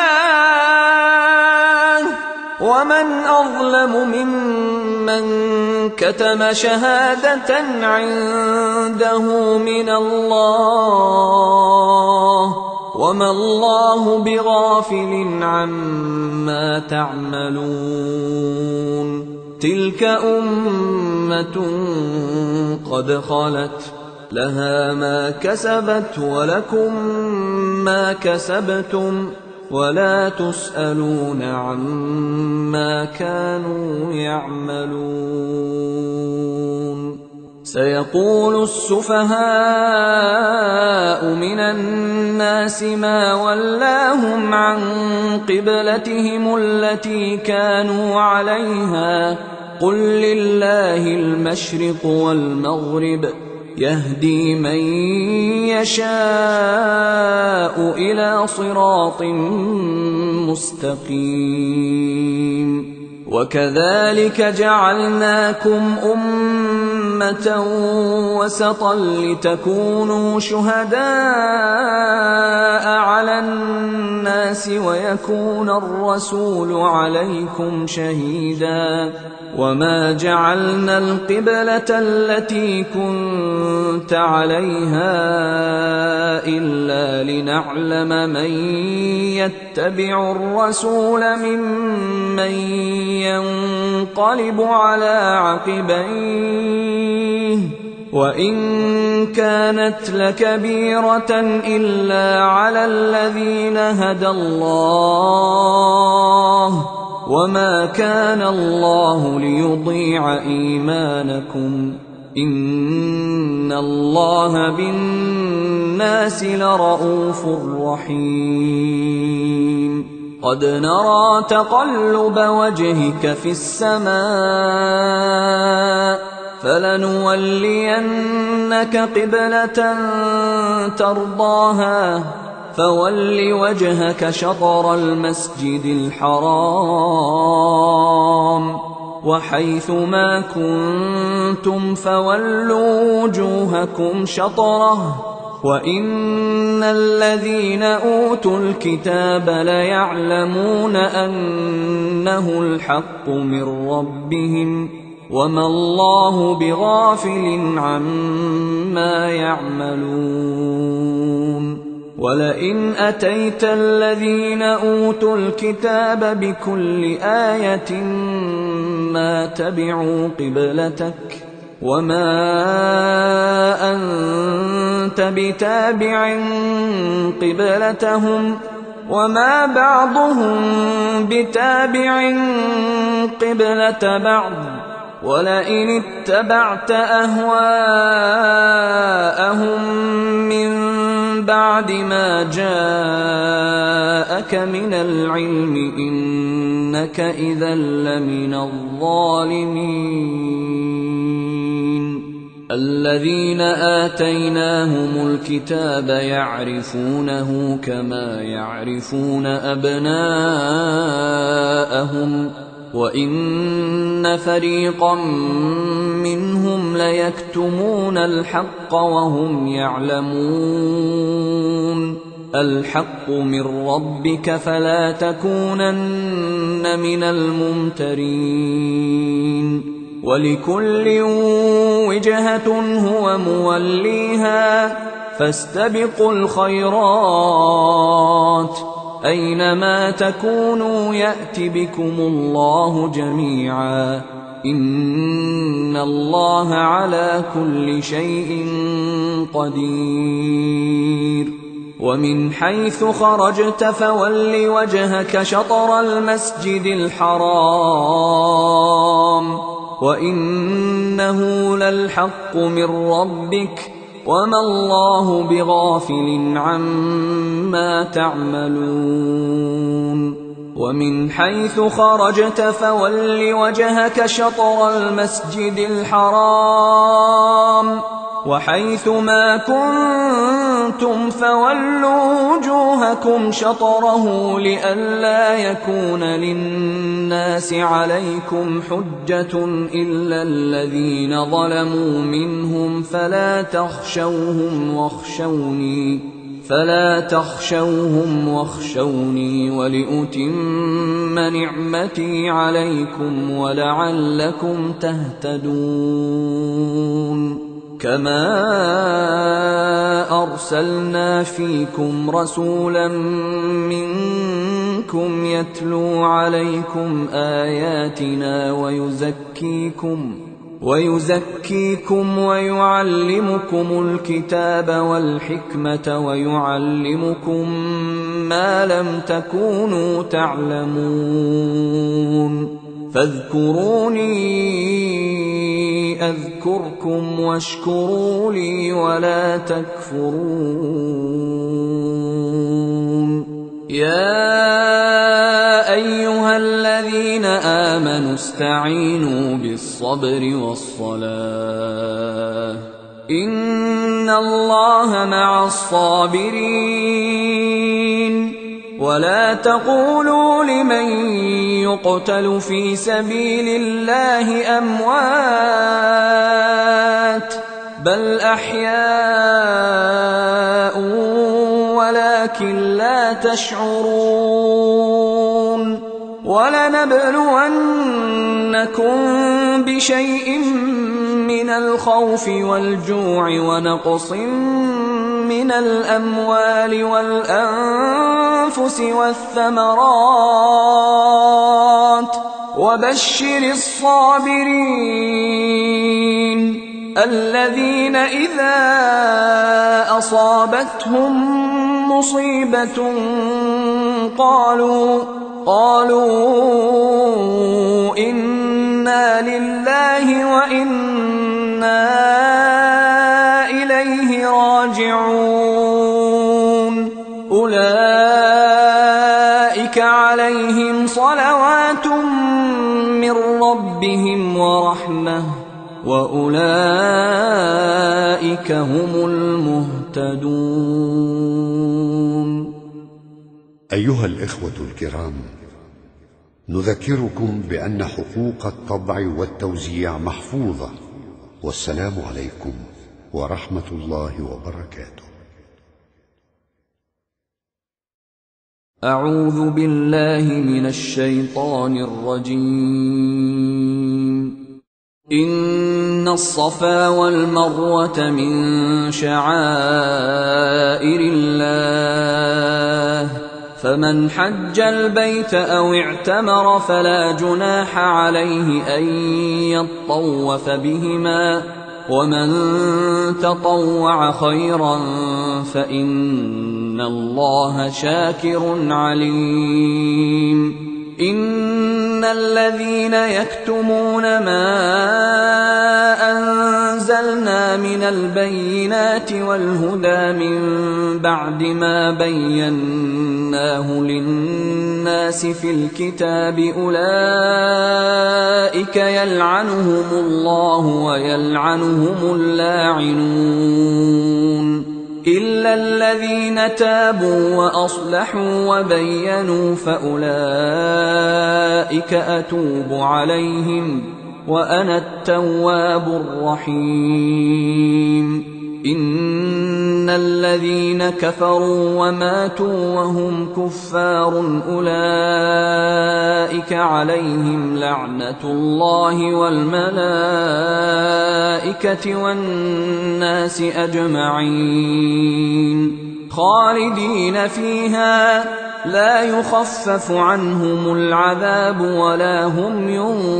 الله ومن أظلم ممن كتم شهادة عنده من الله وما الله بغافل عما تعملون تلك أمة قد خلت لها ما كسبت ولكم ما كسبتم ولا تسألون عما كانوا يعملون. سيقول السفهاء من الناس ما ولاهم عن قبلتهم التي كانوا عليها قل لله المشرق والمغرب يهدي من يشاء إلى صراط مستقيم. وكذلك جعلناكم أمة وسطا لتكونوا شهداء على الناس ويكون الرسول عليكم شهيدا. وما جعلنا القبلة التي كنت عليها إلا لنعلم من يتبع الرسول ممن ينقلب على عقبيه وإن كانت لكبيرة إلا على الذين هدى الله وما كان الله ليضيع إيمانكم إن الله بالناس لرءوف رحيم. قد نرى تقلب وجهك في السماء فلنولينك قبلة ترضاها فول وجهك شطر المسجد الحرام وحيث ما كنتم فولوا وجوهكم شطره وإن الذين أوتوا الكتاب ليعلمون أنه الحق من ربهم وما الله بغافل عما يعملون. ولئن أتيت الذين أوتوا الكتاب بكل آية ما تبعوا قبلتك وما أنت بتابع قبلتهم وما بعضهم بتابع قبلة بعض ولئن اتبعت أهواءهم من بعد ما جاءك من العلم إنك إذا لمن الظالمين. الذين آتيناهم الكتاب يعرفونه كما يعرفون أبناءهم وإن فريقا منهم ليكتمون الحق وهم يعلمون. الحق من ربك فلا تكونن من الممترين. ولكل وجهة هو موليها فاستبقوا الخيرات أينما تكونوا يأت بكم الله جميعا إن الله على كل شيء قدير. ومن حيث خرجت فول وجهك شطر المسجد الحرام وإنه للحق من ربك وما الله بغافل عما تعملون. ومن حيث خرجت فول وجهك شطر المسجد الحرام وحيث ما كنتم فولوا وجوهكم شطره لئلا يكون للناس عليكم حجة إلا الذين ظلموا منهم فلا تخشوهم واخشوني ولأتم نعمتي عليكم ولعلكم تهتدون. كما أرسلنا فيكم رسولا منكم يتلو عليكم آياتنا ويزكيكم ويعلمكم الكتاب والحكمة ويعلمكم ما لم تكونوا تعلمون فاذكروني أذكركم واشكروا لي ولا تكفرون يا أيها الذين آمنوا استعينوا بالصبر والصلاة إن الله مع الصابرين ولا تقولوا لمن يقتل في سبيل الله أموات بل أحياء ولكن لا تشعرون ولنبلونكم بشيء من الخوف والجوع ونقص من الأموال والأنفس والثمرات وبشر الصابرين الذين إذا أصابتهم مصيبة قالوا إنا لله وإنا إليه راجعون أولئك عليهم صلوات من ربهم ورحمة وأولئك هم المهتدون. أيها الإخوة الكرام، نذكركم بأن حقوق الطبع والتوزيع محفوظة، والسلام عليكم ورحمة الله وبركاته. أعوذ بالله من الشيطان الرجيم. إن الصفا والمروة من شعائر الله فمن حج البيت أو اعتمر فلا جناح عليه أن يطوف بهما ومن تطوع خيرا فإن الله شاكر عليم. إن الذين يكتمون ما أنزلنا من البينات والهدى من بعد ما بيناه للناس في الكتاب أولئك يلعنهم الله ويلعنهم اللاعنون إلا الذين تابوا وأصلحوا وبينوا فأولئك أتوب عليهم وأنا التواب الرحيم. إن الذين كفروا وماتوا وهم كفار أولئك عليهم لعنة الله والملائكة والناس أجمعين خالدين فيها لا يخفف عنهم العذاب ولا هم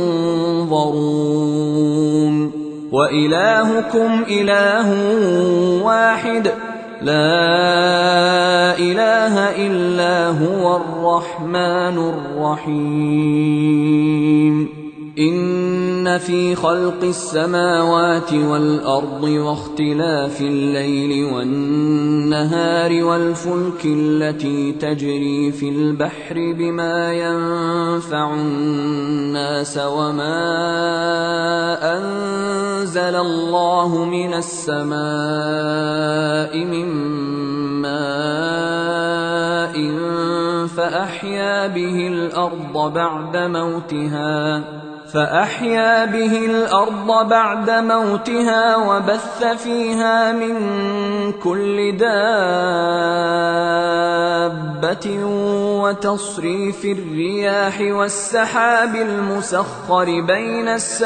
ينظرون. وإلهكم إله واحد لا إله إلا هو الرحمن الرحيم. إن في خلق السماوات والأرض واختلاف الليل والنهار والفلك التي تجري في البحر بما ينفع الناس وما أنزل الله من السماء من ماء فأحيا به الأرض بعد موتها وبث فيها من كل دابة وتصريف الرياح والسحاب المسخر بين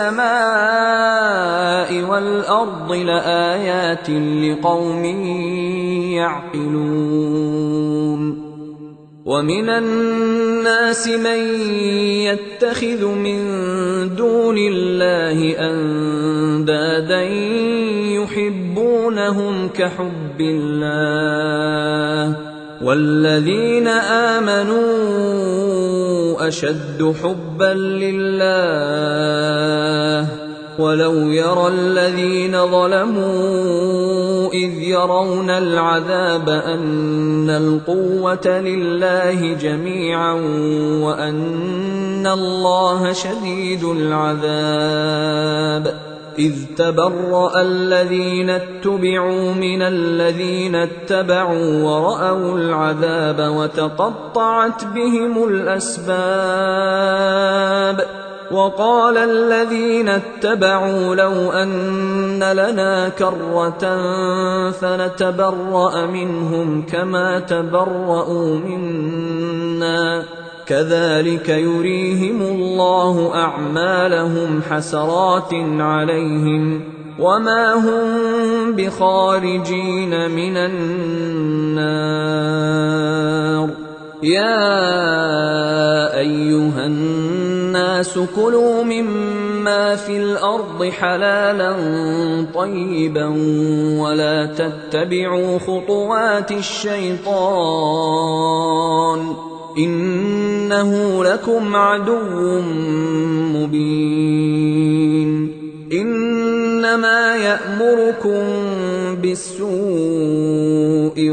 السماء والأرض لآيات لقوم يعقلون. ومن الناس من يتخذ من دون الله يحبونهم كحب الله والذين آمنوا أشد حبا لله ولو يرى الذين ظلموا إذ يرون العذاب أن القوة لله جميعا وأن الله شديد العذاب إذ تبرأ الذين اتبعوا من الذين اتبعوا ورأوا العذاب وتقطعت بهم الأسباب وقال الذين اتبعوا لو أن لنا كرة فنتبرأ منهم كما تبرأوا منا كذلك يريهم الله أعمالهم حسرات عليهم وما هم بخارجين من النار يا أيها الناس كلوا مما في الأرض حلالا طيبا ولا تتبعوا خطوات الشيطان إنه لكم عدو مبين إنما يأمركم بالسوء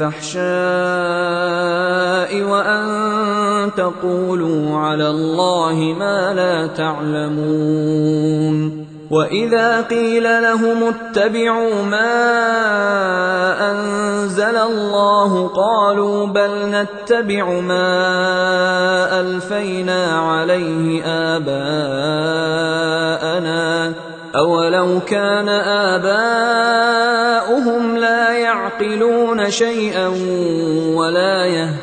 والفحشاء وأن تقولوا على الله ما لا تعلمون وإذا قيل لهم اتبعوا ما أنزل الله قالوا بل نتبع ما ألفينا عليه آباءنا أولو كان آباؤهم لا يعقلون شيئا ولا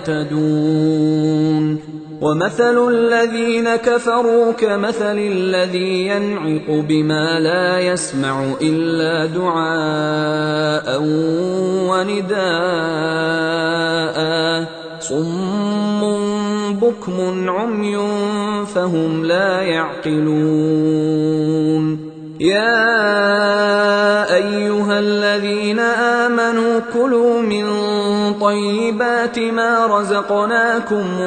يهتدون ومثل الذين كفروا كمثل الذي ينعق بما لا يسمع إلا دعاء ونداء صم بكم عمي فهم لا يعقلون يا أيها الذين آمنوا كلوا من طيبات ما رزقناكم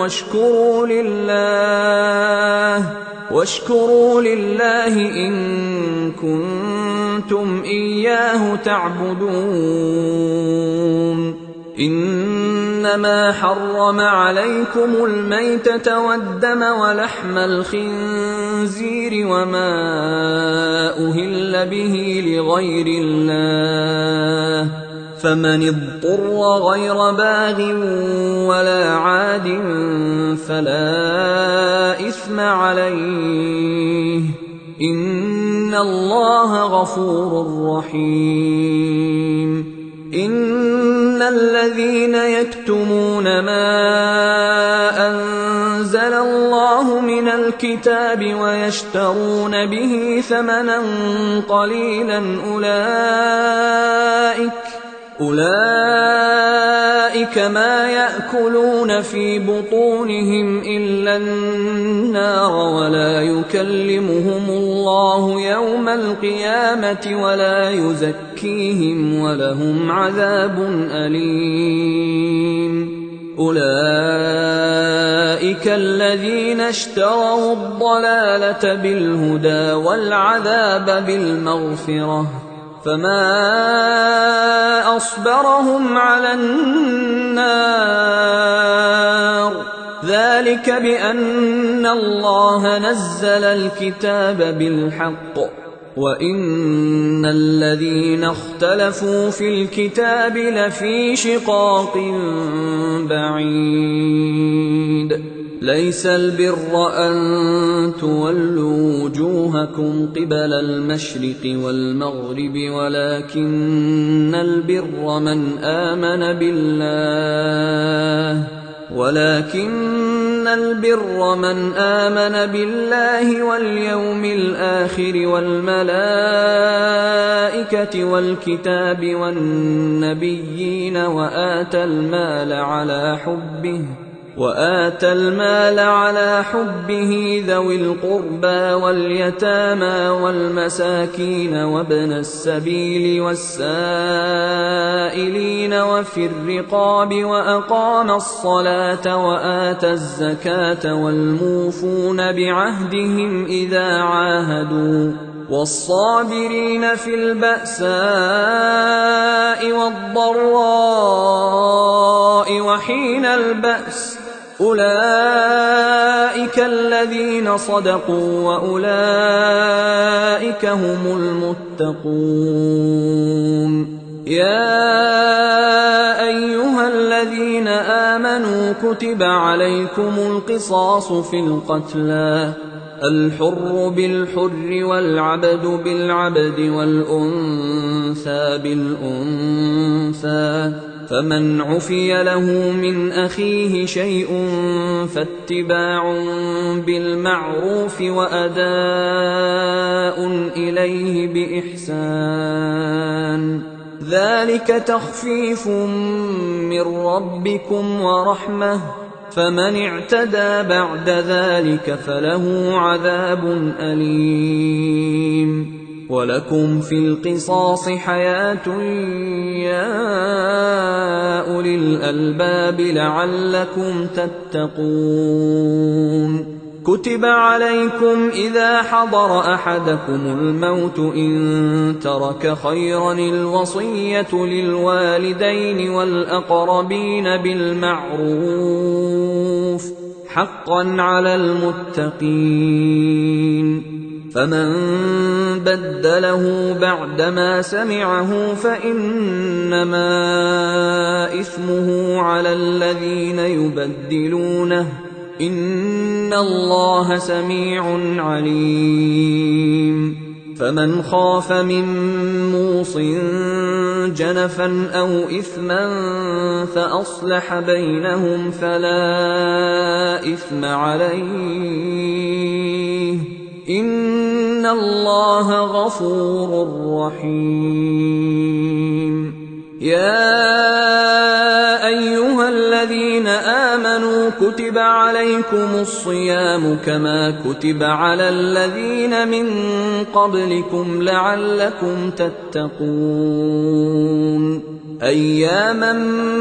واشكروا لله إن كنتم إياه تعبدون إنما حرم عليكم الميتة والدم ولحم الخنزير وما أهل به لغير الله فمن اضطر غير باغ ولا عاد فلا إثم عليه إن الله غفور رحيم إن الذين يكتمون ما أنزل الله من الكتاب ويشترون به ثمنا قليلا أولئك ما يأكلون في بطونهم إلا النار ولا يكلمهم الله يوم القيامة ولا يزكيهم ولهم عذاب أليم أولئك الذين اشتروا الضلالة بالهدى والعذاب بالمغفرة فما أصبرهم على النار ذلك بأن الله نزل الكتاب بالحق وإن الذين اختلفوا في الكتاب لفي شقاق بعيد ليس البر أن تولوا وجوهكم قبل المشرق والمغرب ولكن البر من آمن بالله واليوم الآخر والملائكة والكتاب والنبيين وآتى المال على حبه ذوي القربى واليتامى والمساكين وابن السبيل والسائلين وفي الرقاب وأقام الصلاة وآتى الزكاة والموفون بعهدهم إذا عاهدوا والصابرين في البأساء والضراء وحين البأس أولئك الذين صدقوا وأولئك هم المتقون. يا أيها الذين آمنوا كتب عليكم القصاص في القتلى الحر بالحر والعبد بالعبد والأنثى بالأنثى فمن عفي له من أخيه شيء فاتباع بالمعروف وأداء إليه بإحسان ذلك تخفيف من ربكم ورحمة فمن اعتدى بعد ذلك فله عذاب أليم. ولكم في القصاص حياة يا أولي الألباب لعلكم تتقون. كتب عليكم إذا حضر أحدكم الموت إن ترك خيرا الوصية للوالدين والأقربين بالمعروف حقا على المتقين. فمن بدله بعدما سمعه فإنما إثمه على الذين يبدلونه إن الله سميع عليم. فمن خاف من موص جنفا أو إثما فأصلح بينهم فلا إثم عليه إن الله غفور رحيم. يا أيها الذين آمنوا كتب عليكم الصيام كما كتب على الذين من قبلكم لعلكم تتقون. أياما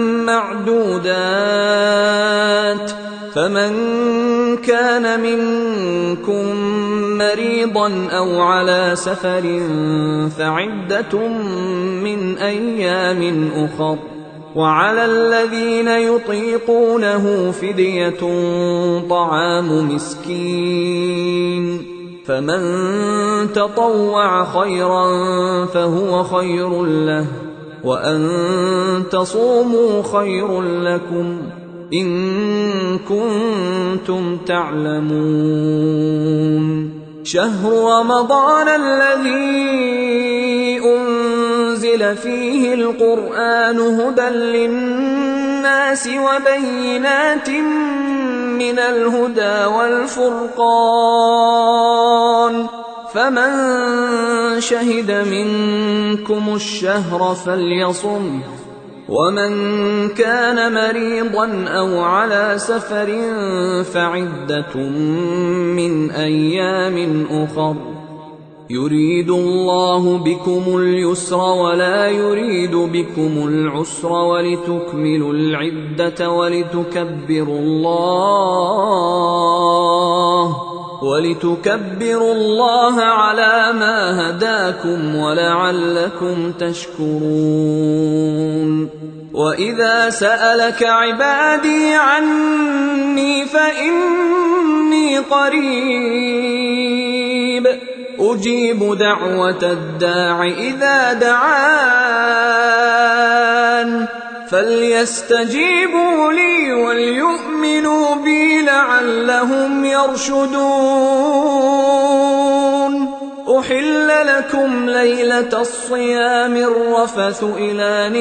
معدودات فمن كان منكم مريضا أو على سفر فعدة من أيام أخر وعلى الذين يطيقونه فدية طعام مسكين فمن تطوع خيرا فهو خير له وأن تصوموا خير لكم إن كنتم تعلمون. شهر رمضان الذي أنزل فيه القرآن هدى للناس وبينات من الهدى والفرقان فمن شهد منكم الشهر فليصمه ومن كان مريضا أو على سفر فعدة من أيام أخر يريد الله بكم اليسر ولا يريد بكم العسر ولتكملوا العدة ولتكبروا الله على ما هداكم ولعلكم تشكرون. وإذا سألك عبادي عني فإني قريب أجيب دعوة الداع إذا دعان فليستجيبوا لي وليؤمنوا بي لعلهم يرشدون. أحل لكم ليلة الصيام الرفث إلى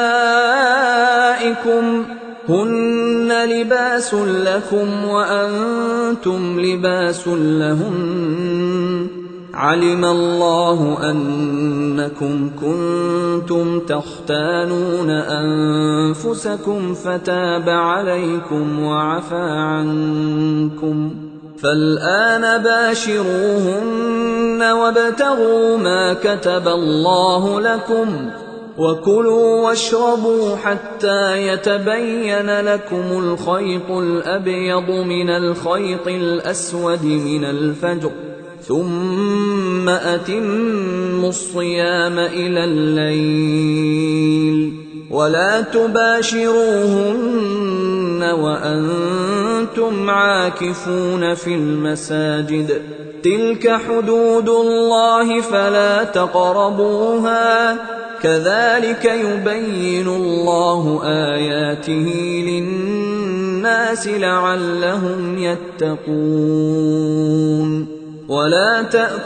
نسائكم هن لباس لكم وأنتم لباس لهن علم الله أنكم كنتم تختانون أنفسكم فتاب عليكم وعفى عنكم، فالآن باشروهن وابتغوا ما كتب الله لكم، وكلوا واشربوا حتى يتبين لكم الخيط الأبيض من الخيط الأسود من الفجر، ثم أتموا الصيام إلى الليل، ولا تباشروهن وأنتم عاكفون في المساجد، تلك حدود الله فلا تقربوها، كذلك يبين الله آياته للناس لعلهم يتقون. ولا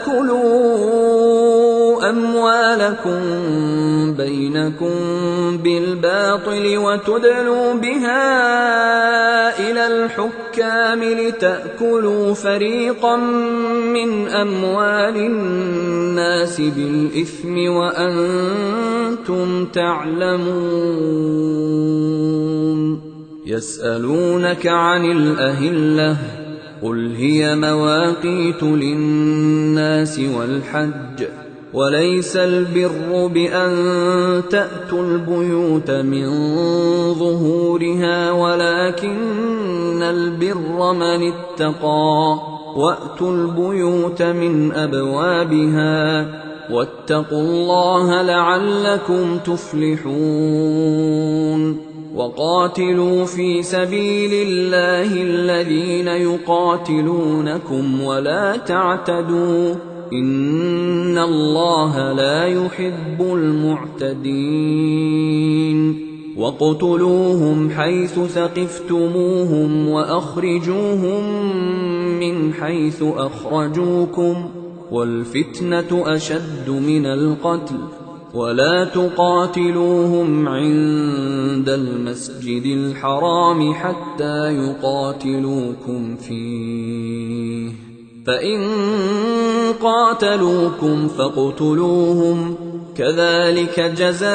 تأكلوا أموالكم بينكم بالباطل وتدلوا بها إلى الحكام لتأكلوا فريقا من أموال الناس بالإثم وأنتم تعلمون. يسألونك عن الأهلة، قل هي مواقيت للناس والحج، وليس البر بأن تأتوا البيوت من ظهورها، ولكن البر من اتقى، وأتوا البيوت من أبوابها، واتقوا الله لعلكم تفلحون. وقاتلوا في سبيل الله الذين يقاتلونكم ولا تعتدوا، إن الله لا يحب المعتدين. واقتلوهم حيث ثقفتموهم وأخرجوهم من حيث أخرجوكم، والفتنة أشد من القتل، ولا تقاتلوهم عند المسجد الحرام حتى يقاتلوكم فيه، فإن قاتلوكم فاقتلوهم، كذلك جزاء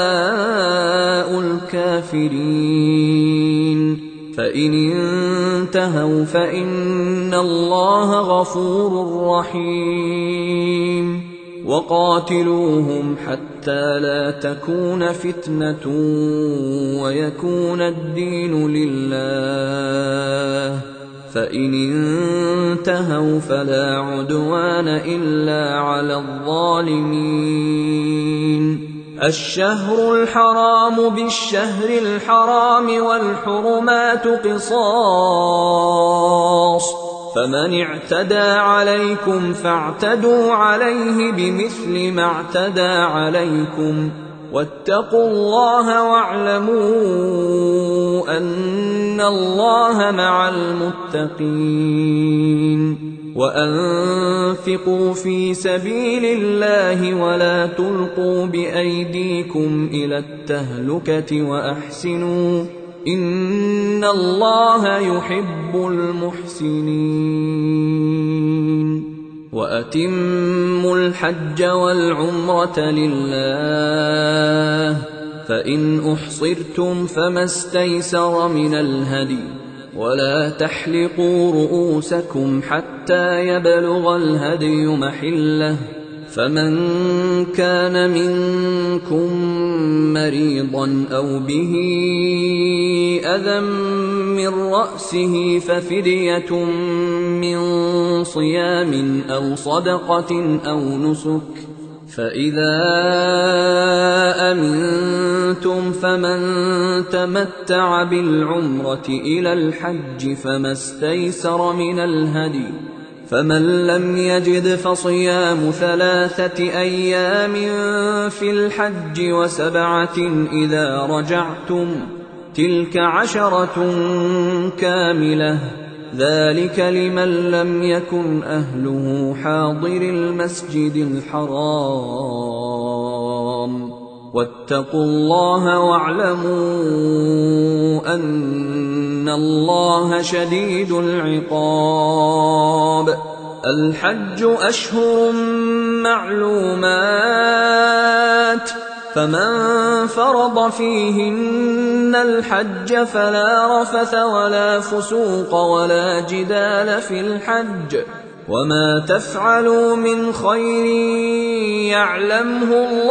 الكافرين. فإن انتهوا فإن الله غفور رحيم. وقاتلوهم حتى لا تكون فتنة ويكون الدين لله، فإن انتهوا فلا عدوان إلا على الظالمين. الشهر الحرام بالشهر الحرام والحرمات قصاص، فمن اعتدى عليكم فاعتدوا عليه بمثل ما اعتدى عليكم، واتقوا الله واعلموا أن الله مع المتقين. وأنفقوا في سبيل الله ولا تلقوا بأيديكم إلى التهلكة وأحسنوا، إن الله يحب المحسنين. وأتموا الحج والعمرة لله، فإن أحصرتم فما استيسر من الهدي، ولا تحلقوا رؤوسكم حتى يبلغ الهدي محله، فمن كان منكم مريضا أو به أذى من رأسه ففدية من صيام أو صدقة أو نسك، فإذا أمنتم فمن تمتع بالعمرة إلى الحج فما استيسر من الهدي، فمن لم يجد فصيام 3 أيام في الحج و7 إذا رجعتم، تلك 10 كاملة، ذلك لمن لم يكن أهله حاضر المسجد الحرام. واتقوا الله واعلموا أن الله شديد العقاب. الحج أشهر معلومات، فمن فرض فيهن الحج فلا رفث ولا فسوق ولا جدال في الحج، وما تفعلوا من خير يعلمه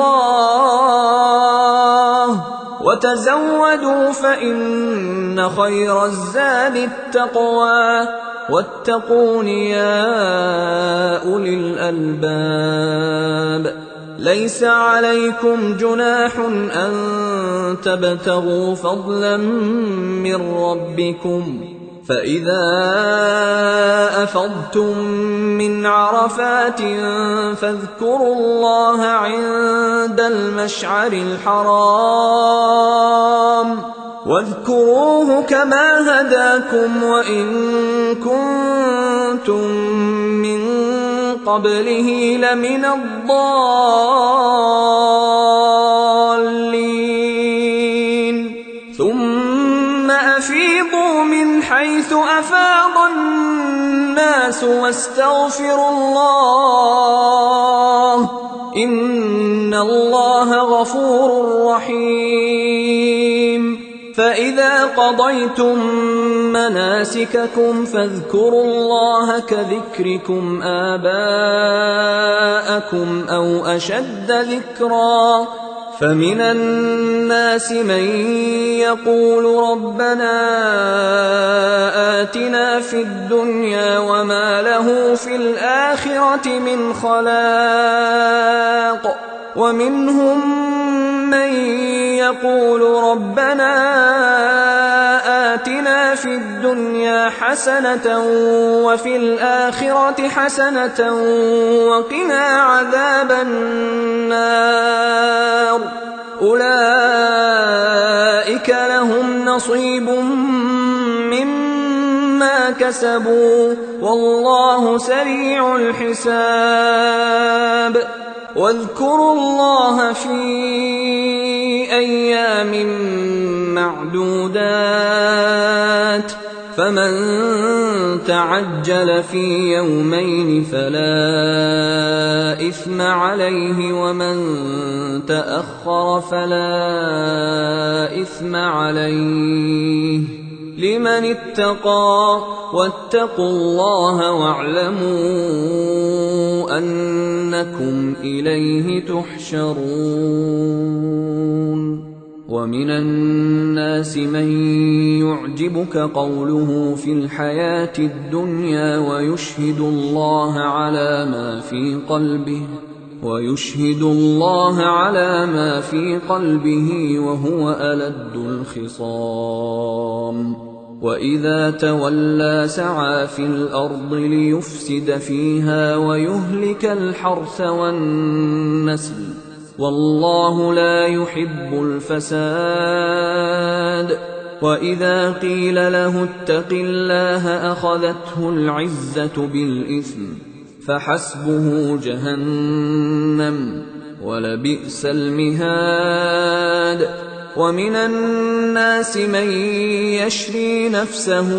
الله، وتزودوا فإن خير الزاد التقوى، واتقون يا أولي الألباب. ليس عليكم جناح أن تبتغوا فضلا من ربكم، فإذا أفضتم من عرفات فاذكروا الله عند المشعر الحرام، واذكروه كما هداكم وإن كنتم من قبله لمن الضالين. ثم أفيضوا من حيث أفاض الناس واستغفروا الله، إن الله غفور رحيم. فإذا قضيتم مناسككم فاذكروا الله كذكركم آباءكم أو أشد ذكرا، فمن الناس من يقول ربنا آتنا في الدنيا وما له في الآخرة من خلاق، ومنهم من يقول ربنا آتنا في الدنيا حسنة وفي الآخرة حسنة وقنا عذاب النار. أولئك لهم نصيب مما كسبوا والله سريع الحساب. واذكروا الله في أيام معدودات، فمن تعجل في يومين فلا إثم عليه، ومن تأخر فلا إثم عليه، لمن اتقى. واتقوا الله واعلموا أنكم إليه تحشرون. ومن الناس من يعجبك قوله في الحياة الدنيا ويشهد الله على ما في قلبه وهو ألد الخصام. وإذا تولى سعى في الأرض ليفسد فيها ويهلك الحرث والنسل، والله لا يحب الفساد. وإذا قيل له اتق الله أخذته العزة بالإثم، فحسبه جهنم ولبئس المهاد. ومن الناس من يشري نفسه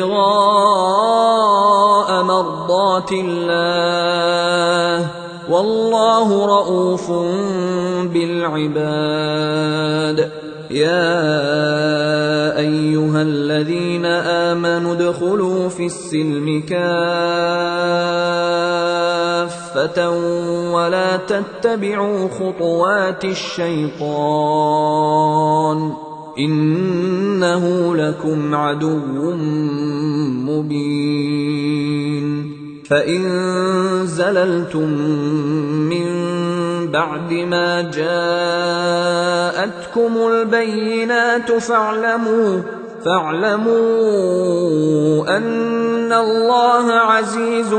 ابتغاء مرضات الله، والله رؤوف بالعباد. يا أيها الذين آمنوا ادخلوا في السلم كافة ولا تتبعوا خطوات الشيطان، إنه لكم عدو مبين. فإن زللتم من بعد ما جاءتكم البينات فاعلموا أن الله عزيز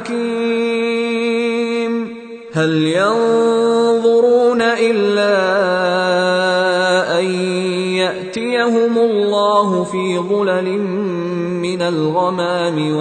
حكيم. هل ينظرون إلا أن يأتيهم الله في ظلل من الغمام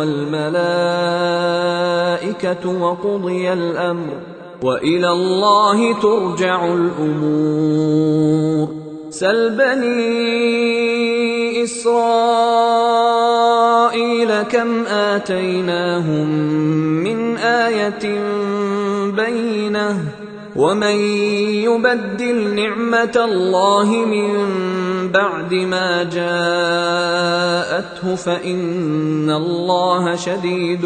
والملائكة وقضي الأمر، وإلى الله ترجع الأمور. سل بني إسرائيل كم آتيناهم من آية بينة ومن يبدل نعمة الله من بعد ما جاءته فإن الله شديد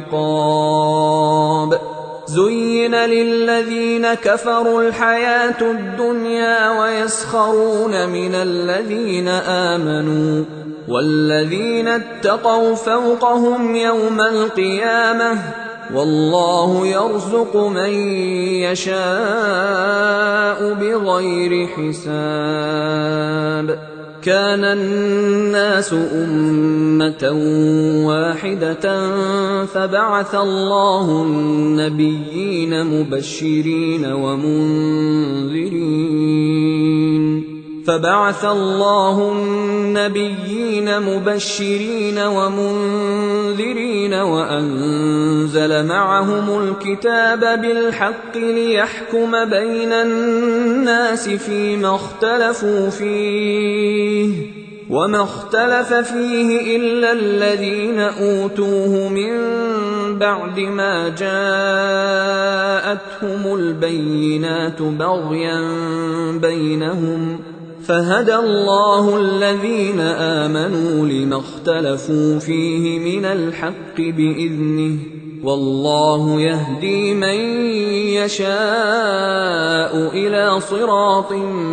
العقاب زين للذين كفروا الحياة الدنيا ويسخرون من الذين آمنوا والذين اتقوا فوقهم يوم القيامة والله يرزق من يشاء بغير حساب كان الناس أمة واحدة فبعث الله النبيين مبشرين ومنذرين وأنزل معهم الكتاب بالحق ليحكم بين الناس فيما اختلفوا فيه وما اختلف فيه إلا الذين أوتوه من بعد ما جاءتهم البينات بغيا بينهم فهدى الله الذين آمنوا لما اختلفوا فيه من الحق بإذنه والله يهدي من يشاء إلى صراط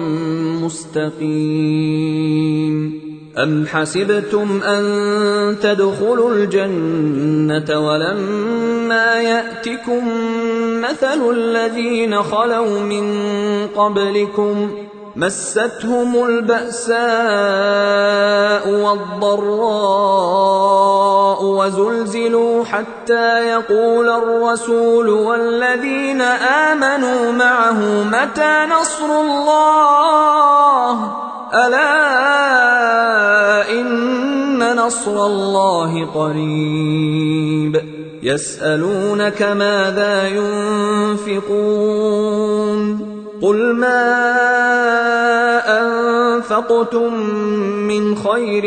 مستقيم أم حسبتم أن تدخلوا الجنة ولما يأتكم مثل الذين خلوا من قبلكم مستهم البأساء والضراء وزلزلوا حتى يقول الرسول والذين آمنوا معه متى نصر الله ألا إن نصر الله قريب يسألونك ماذا ينفقون قل ما أنفقتم من خير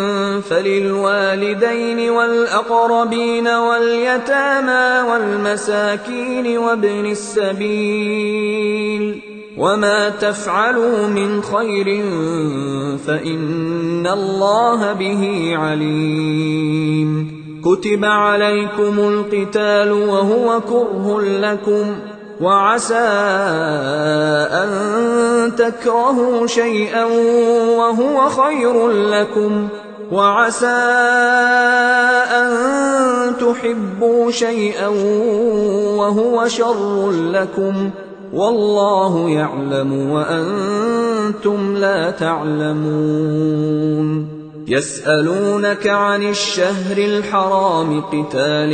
فللوالدين والأقربين واليتامى والمساكين وابن السبيل وما تفعلوا من خير فإن الله به عليم كتب عليكم القتال وهو كره لكم وعسى أن تكرهوا شيئا وهو خير لكم وعسى أن تحبوا شيئا وهو شر لكم والله يعلم وأنتم لا تعلمون يسألونك عن الشهر الحرام قتال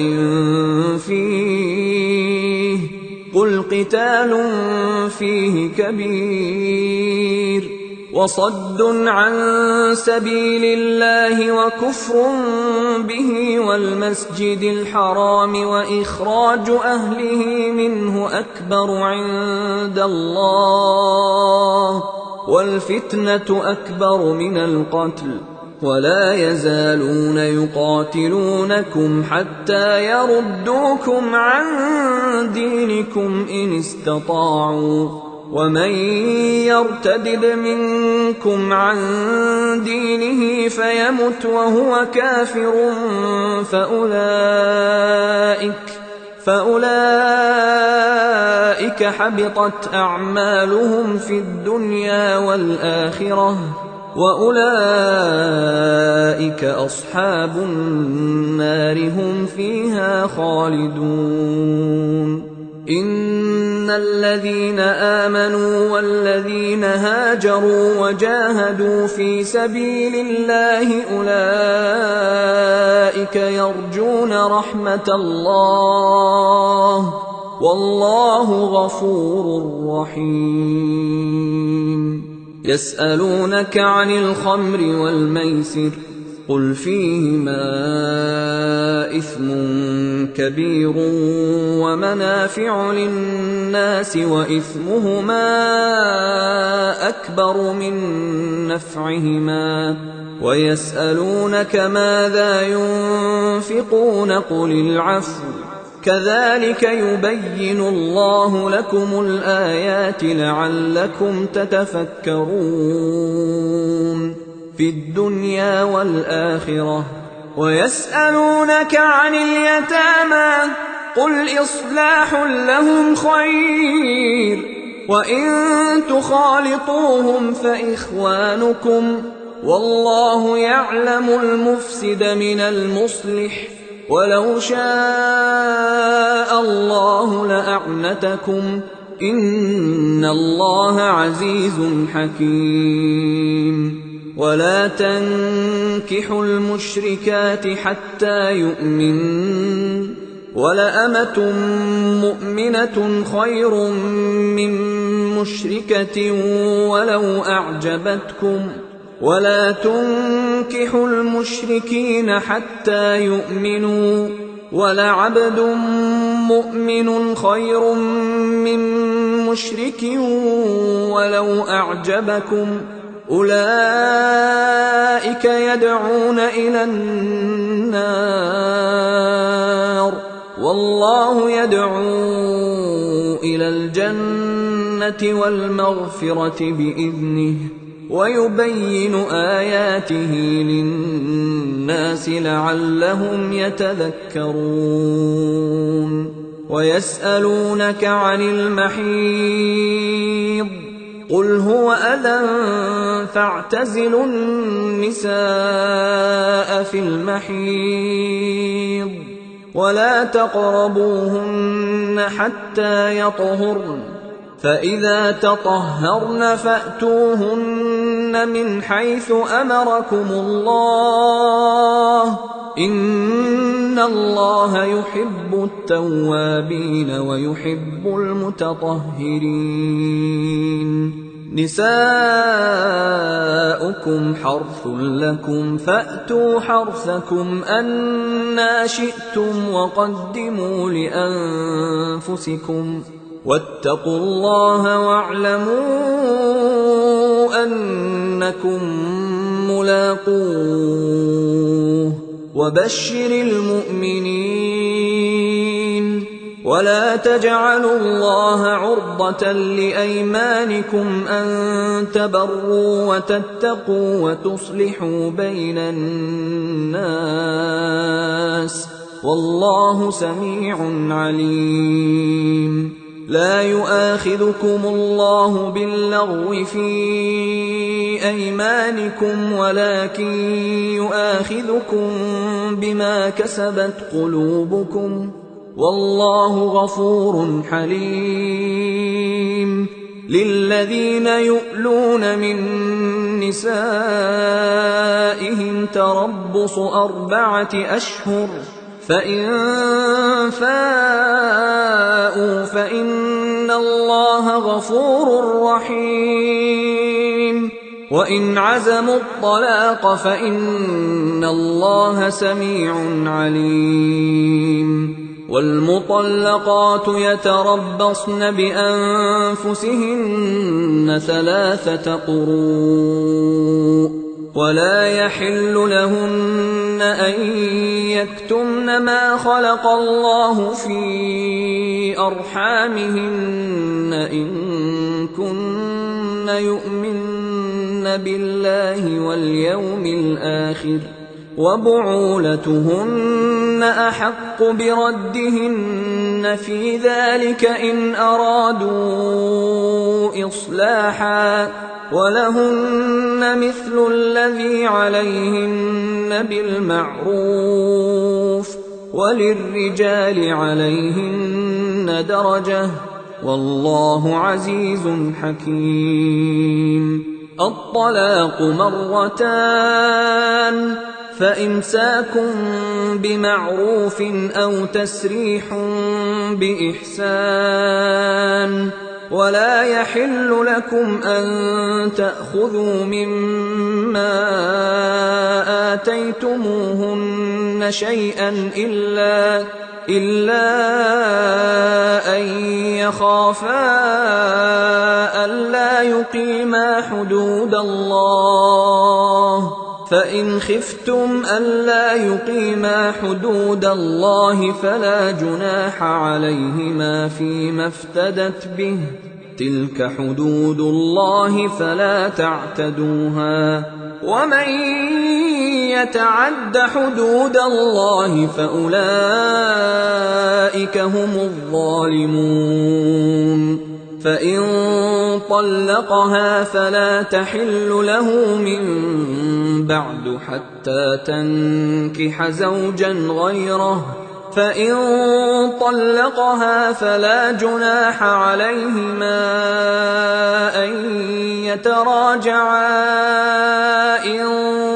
فيه قل قتال فيه كبير وصد عن سبيل الله وكفر به والمسجد الحرام وإخراج أهله منه أكبر عند الله والفتنة أكبر من القتل ولا يزالون يقاتلونكم حتى يردوكم عن دينكم إن استطاعوا ومن يرتدد منكم عن دينه فيمت وهو كافر فأولئك حبطت أعمالهم في الدنيا والآخرة وأولئك أصحاب النار هم فيها خالدون إن الذين آمنوا والذين هاجروا وجاهدوا في سبيل الله أولئك يرجون رحمة الله والله غفور رحيم يسألونك عن الخمر والميسر قل فيهما إثم كبير ومنافع للناس وإثمهما أكبر من نفعهما ويسألونك ماذا ينفقون قل العفو كذلك يبين الله لكم الآيات لعلكم تتفكرون في الدنيا والآخرة ويسألونك عن اليتامى قل إصلاح لهم خير وإن تخالطوهم فإخوانكم والله يعلم المفسد من المصلح ولو شاء الله لأعنتكم إن الله عزيز حكيم ولا تنكحوا المشركات حتى يؤمنن ولأمة مؤمنة خير من مشركة ولو أعجبتكم ولا تنكحوا المشركين حتى يؤمنوا ولعبد مؤمن خير من مشرك ولو أعجبكم أولئك يدعون إلى النار والله يدعو إلى الجنة والمغفرة بإذنه ويبين آياته للناس لعلهم يتذكرون ويسألونك عن المحيض قل هو أذى فاعتزلوا النساء في المحيض ولا تقربوهن حتى يطهرن فإذا تطهرن فأتوهن من حيث أمركم الله إن الله يحب التوابين ويحب المتطهرين نساؤكم حرث لكم فأتوا حرثكم أنى شئتم وقدموا لأنفسكم واتقوا الله واعلموا أنكم ملاقوه وبشر المؤمنين ولا تجعلوا الله عرضة لأيمانكم أن تبروا وتتقوا وتصلحوا بين الناس والله سميع عليم لا يؤاخذكم الله باللغو في أيمانكم ولكن يؤاخذكم بما كسبت قلوبكم والله غفور حليم للذين يؤلون من نسائهم تربص 4 أشهر فإن فاءوا فإن الله غفور رحيم وإن عزموا الطلاق فإن الله سميع عليم والمطلقات يتربصن بأنفسهن 3 قروء ولا يحل لهن أن يكتمن ما خلق الله في أرحامهن إن كن يؤمن بالله واليوم الآخر وبعولتهن أحق بردهن في ذلك إن أرادوا إصلاحا ولهن مثل الذي عليهن بالمعروف وللرجال عليهن درجة والله عزيز حكيم الطلاق 2 فإمساك بمعروف أو تسريح بإحسان ولا يحل لكم أن تأخذوا مما آتيتموهن شيئا إلا أن يخافا ألا يقيما حدود الله، فإن خفتم ألا يقيما حدود الله فلا جناح عليهما فيما افتدت به، تلك حدود الله فلا تعتدوها، ومن يتعد حدود الله فأولئك هم الظالمون. فإن طلقها فلا تحل له من بعد حتى تنكح زوجا غيره، فإن طلقها فلا جناح عليهما أن يتراجعا إن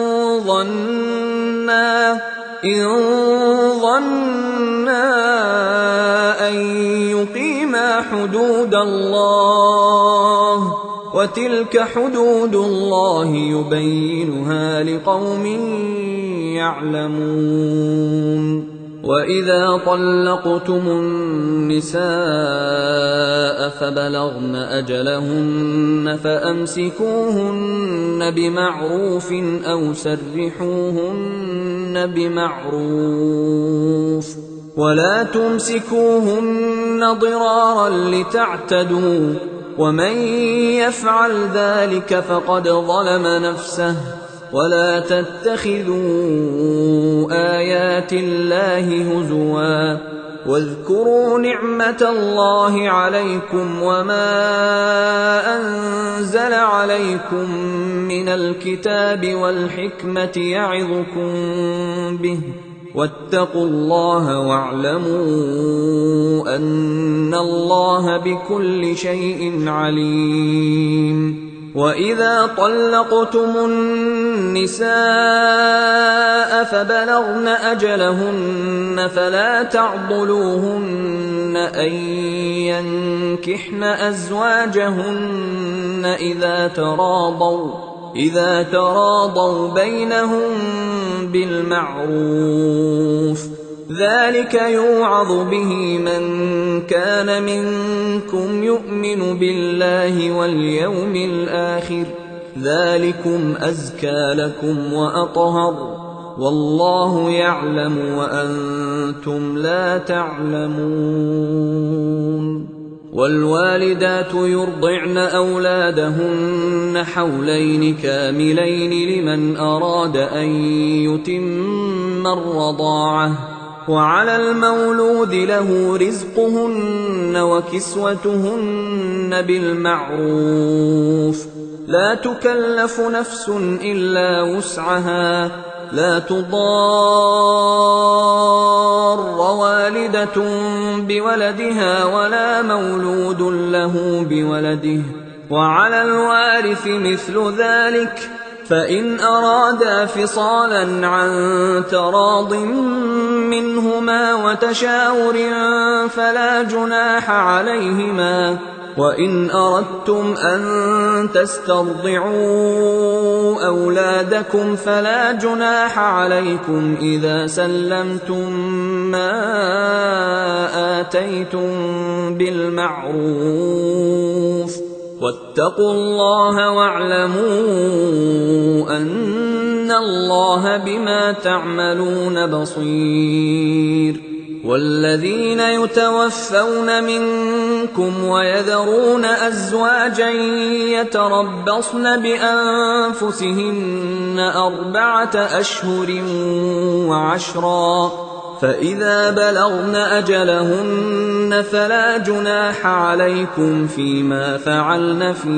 ظنا أن يقيما حدود الله، وتلك حدود الله يبينها لقوم يعلمون. وإذا طلقتم النساء فبلغن أجلهن فأمسكوهن بمعروف أو سرحوهن بمعروف، ولا تمسكوهن ضرارا لتعتدوا، ومن يفعل ذلك فقد ظلم نفسه. ولا تتخذوا آيات الله هزوا، واذكروا نعمة الله عليكم وما أنزل عليكم من الكتاب والحكمة يعظكم به، واتقوا الله واعلموا أن الله بكل شيء عليم. وإذا طلقتم النساء فبلغن أجلهن فلا تعضلوهن أن ينكحن أزواجهن إذا تراضوا بينهم بالمعروف، ذلك يوعظ به من كان منكم يؤمن بالله واليوم الآخر، ذلكم أزكى لكم وأطهر، والله يعلم وأنتم لا تعلمون. والوالدات يرضعن أولادهن حولين كاملين لمن أراد أن يتم الرضاعة، وعلى المولود له رزقهن وكسوتهن بالمعروف، لا تكلف نفس إلا وسعها، لا تضار والدة بولدها ولا مولود له بولده، وعلى الوارث مثل ذلك، فإن أرادا فصالا عن تراض منهما وتشاور فلا جناح عليهما. وإن أردتم أن تسترضعوا أولادكم فلا جناح عليكم إذا سلمتم ما آتيتم بالمعروف، واتقوا الله واعلموا أن الله بما تعملون بصير. والذين يتوفون منكم ويذرون أزواجا يتربصن بأنفسهن 4 أشهر وعشرا، فإذا بلغن أجلهن فلا جناح عليكم فيما فعلن في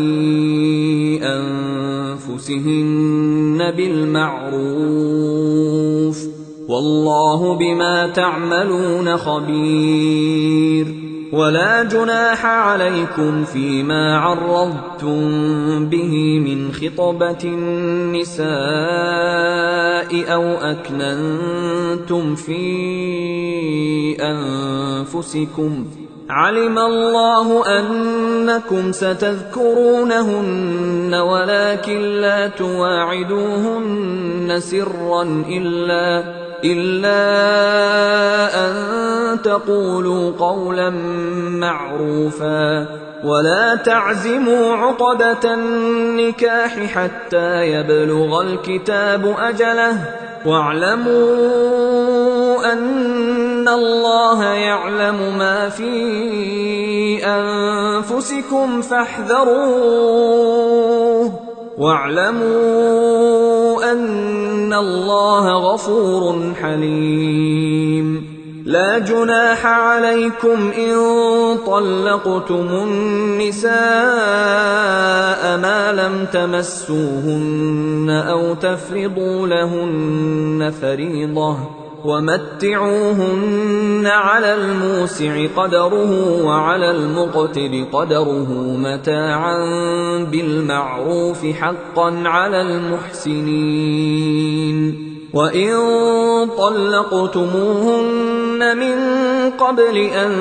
أنفسهن بالمعروف، والله بما تعملون خبير. ولا جناح عليكم فيما عرضتم به من خطبة النساء أو أكننتم في أنفسكم علم الله أنكم ستذكرونهن ولكن لا تواعدوهن سرا إلا أن تقولوا قولا معروفا ولا تعزموا عقدة النكاح حتى يبلغ الكتاب أجله واعلموا أن الله يعلم ما في أنفسكم فاحذروه واعلموا أن الله غفور حليم لا جناح عليكم إن طلقتم النساء ما لم تمسوهن أو تفرضوا لهن فريضة ومتعوهن على الموسع قدره وعلى المقتر قدره متاعا بالمعروف حقا على المحسنين وإن طلقتموهن من قبل أن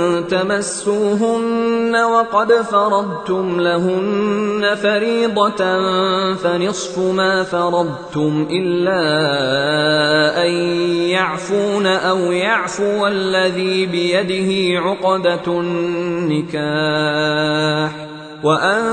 تمسوهن وقد فرضتم لهن فريضة فنصف ما فرضتم إلا أن يعفون أو يعفو الذي بيده عقدة النكاح وأن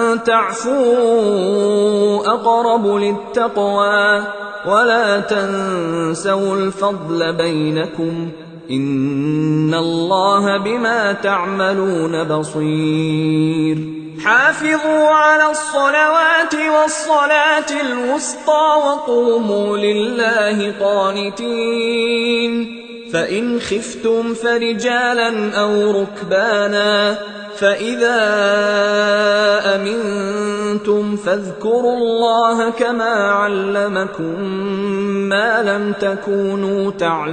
تعفوا أقرب للتقوى ولا تنسوا الفضل بينكم إن الله بما تعملون بصير حافظوا على الصلوات والصلاة الوسطى وقوموا لله قانتين فإن خفتم فرجالا أو ركبانا فإذا أمنتم فاذكروا الله كما علمكم ما لم تكونوا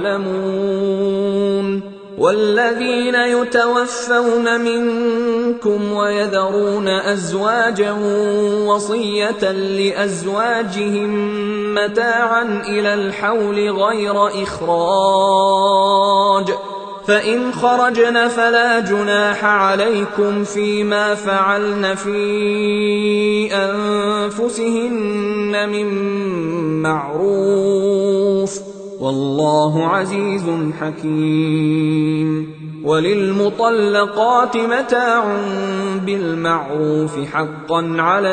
تعلمون والذين يتوفون منكم ويذرون أزواجا وصية لأزواجهم متاعا إلى الحول غير إخراج فإن خرجن فلا جناح عليكم فيما فعلن في أنفسهن من معروف والله عزيز حكيم وللمطلقات متاع بالمعروف حقا على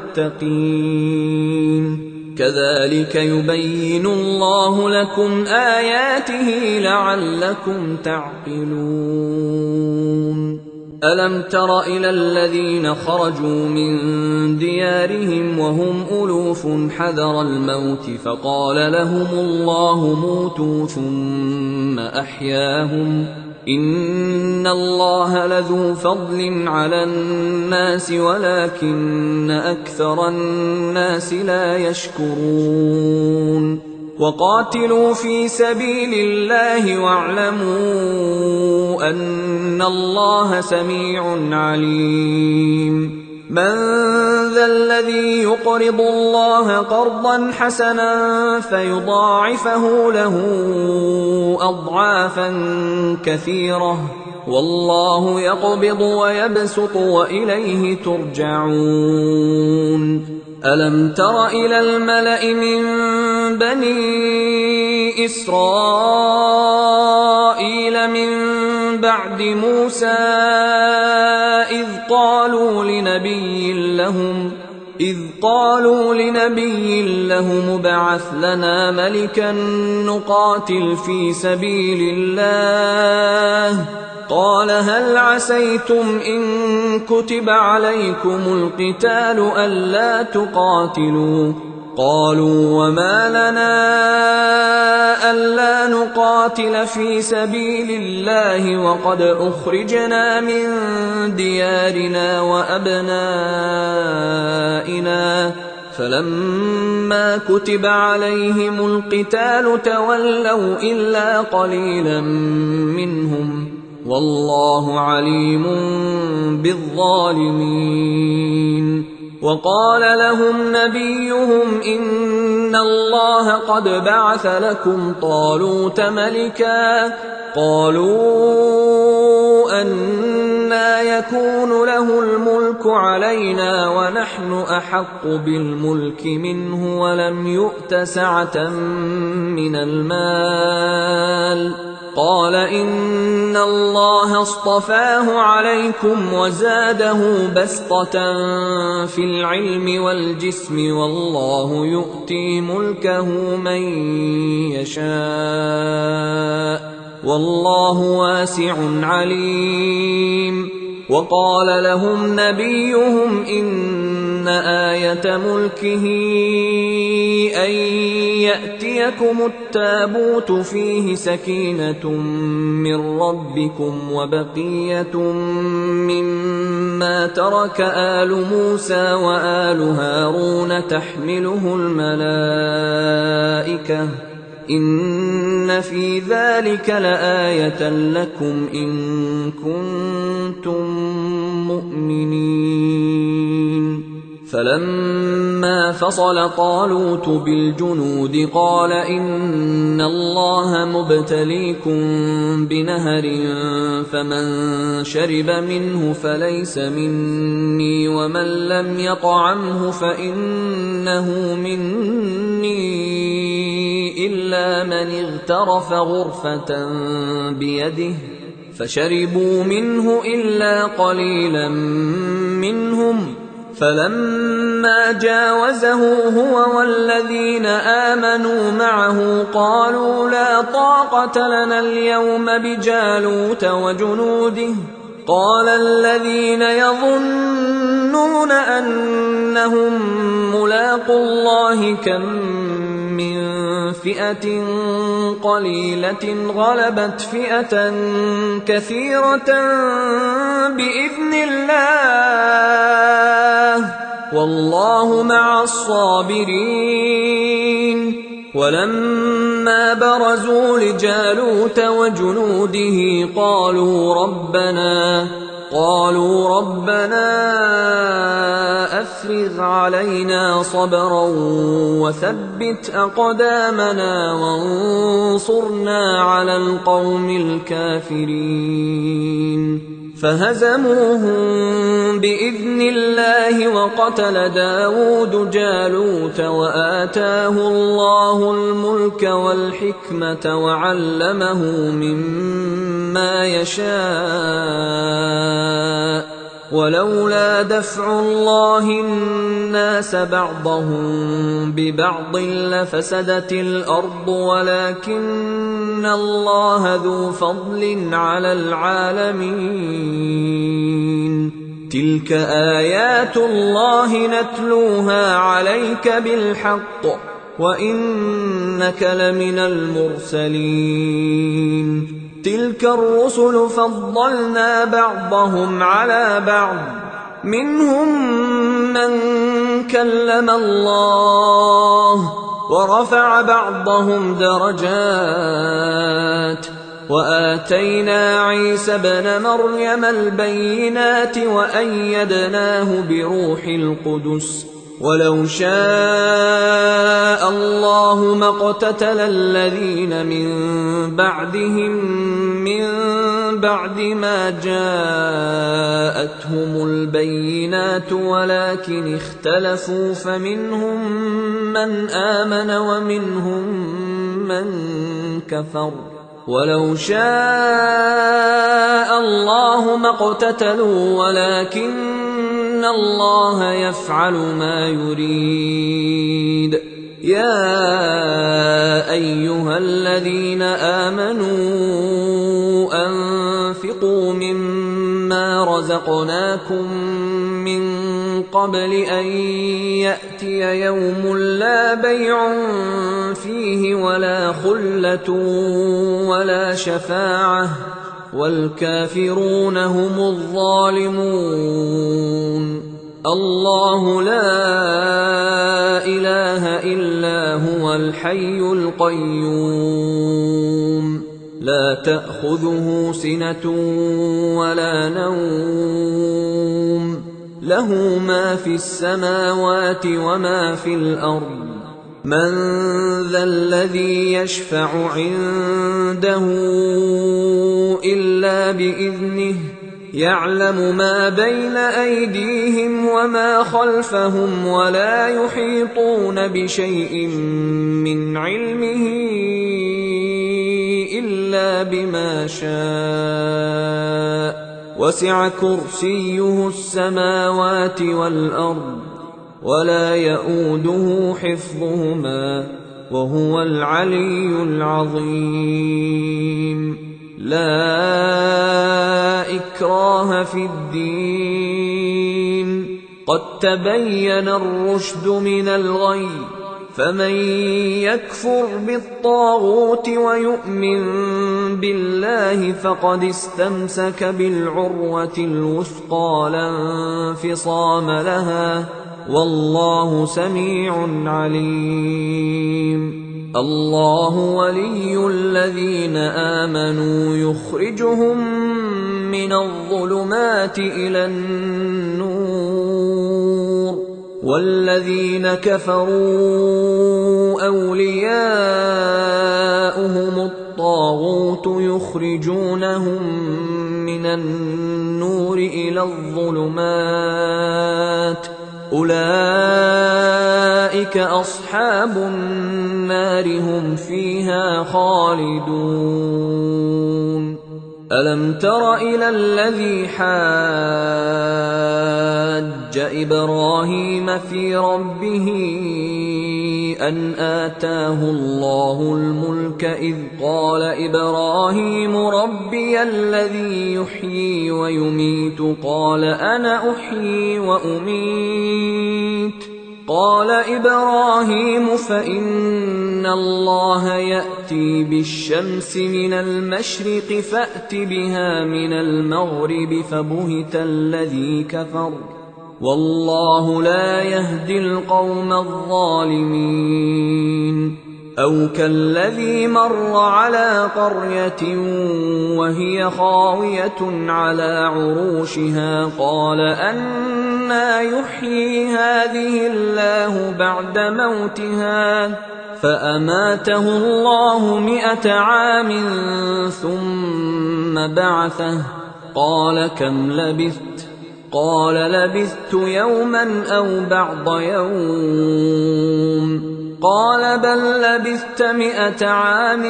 المتقين كذلك يبين الله لكم آياته لعلكم تعقلون ألم تر إلى الذين خرجوا من ديارهم وهم ألوف حذر الموت فقال لهم الله موتوا ثم أحياهم إن الله لذو فضل على الناس ولكن أكثر الناس لا يشكرون وقاتلوا في سبيل الله واعلموا أن الله سميع عليم من ذا الذي يقرض الله قرضا حسنا فيضاعفه له أضعافا كثيرة والله يقبض ويبسط وإليه ترجعون ألم تر إلى الملأ من بني إسرائيل من بعد موسى إذ قالوا لنبي لهم ابعث لنا ملكا نقاتل في سبيل الله قال هل عسيتم إن كتب عليكم القتال ألا تقاتلوا قالوا وما لنا ألا نقاتل في سبيل الله وقد أخرجنا من ديارنا وأبنائنا فلما كتب عليهم القتال تولوا إلا قليلا منهم والله عليم بالظالمين وقال لهم نبيهم إن الله قد بعث لكم طالوت ملكا. قالوا أنى يكون له الملك علينا ونحن أحق بالملك منه ولم يؤت سعة من المال. قال إن الله اصطفاه عليكم وزاده بسطة في العلم والجسم والله يؤتي ملكه من يشاء والله واسع عليم. وقال لهم نبيهم إن آية ملكه أن يأتيكم التابوت فيه سكينة من ربكم وبقية مما ترك آل موسى وآل هارون تحمله الملائكة إن في ذلك لآية لكم إن كنتم مؤمنين. فلما فصل طالوت بالجنود قال إن الله مبتليكم بنهر فمن شرب منه فليس مني ومن لم يطعمه فإنه مني إلا من اغترف غرفة بيده فشربوا منه إلا قليلا منهم. فلما جاوزه هو والذين آمنوا معه قالوا لا طاقة لنا اليوم بجالوت وجنوده. قال الذين يظنون أنهم ملاقو الله كم من فئة قليلة غلبت فئة كثيرة بإذن الله والله مع الصابرين. ولما برزوا لجالوت وجنوده قالوا ربنا أفرغ علينا صبرا وثبت أقدامنا وانصرنا على القوم الكافرين. فهزموهم بإذن الله وقتل داود جالوت وآتاه الله الملك والحكمة وعلمه مما يشاء. ولولا دفع الله الناس بعضهم ببعض لفسدت الأرض ولكن الله ذو فضل على العالمين. تلك آيات الله نتلوها عليك بالحق وإنك لمن المرسلين. تلك الرسل فضلنا بعضهم على بعض منهم من كلم الله ورفع بعضهم درجات وآتينا عيسى ابن مريم البينات وأيدناه بروح القدس. ولو شاء الله ما اقتتل الذين من بعدهم من بعد ما جاءتهم البينات ولكن اختلفوا فمنهم من آمن ومنهم من كفر. ولو شاء الله ما اقتتلوا ولكن الله يفعل ما يريد. يا أيها الذين آمنوا أنفقوا مما رزقناكم من قبل أن يأتي يوم لا بيع فيه ولا خلة ولا شفاعة والكافرون هم الظالمون. الله لا إله إلا هو الحي القيوم لا تأخذه سنة ولا نوم له ما في السماوات وما في الأرض من ذا الذي يشفع عنده إلا بإذنه يعلم ما بين أيديهم وما خلفهم ولا يحيطون بشيء من علمه إلا بما شاء وسع كرسيه السماوات والأرض ولا يئوده حفظهما وهو العلي العظيم لا إكراه في الدين قد تبين الرشد من الغي فمن يكفر بالطاغوت ويؤمن بالله فقد استمسك بالعروة الوثقى لا انفصام لها والله سميع عليم الله ولي الذين آمنوا يخرجهم من الظلمات إلى النور والذين كفروا أولياؤهم الطاغوت يخرجونهم من النور إلى الظلمات أولئك أصحاب النار هم فيها خالدون ألم تر إلى الذي حاج إبراهيم في ربه أن آتاه الله الملك إذ قال إبراهيم ربي الذي يحيي ويميت قال أنا أحيي وأميت قال إبراهيم فإن الله يأتي بالشمس من المشرق فأت بها من المغرب فبهت الذي كفر والله لا يهدي القوم الظالمين أو كالذي مر على قرية وهي خاوية على عروشها قال أنى يحيي هذه الله بعد موتها فأماته الله 100 عام ثم بعثه قال كم لبثت قال لبثت يوما أو بعض يوم قال بل لبثت 100 عام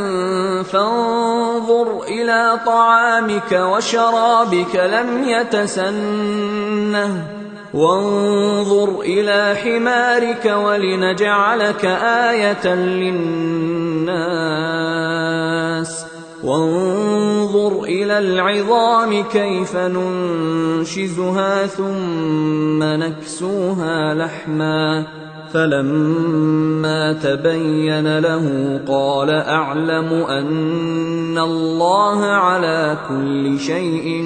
فانظر إلى طعامك وشرابك لم يتسنه وانظر إلى حمارك ولنجعلك آية للناس وانظر إلى العظام كيف ننشزها ثم نكسوها لحما فلما تبين له قال أعلم أن الله على كل شيء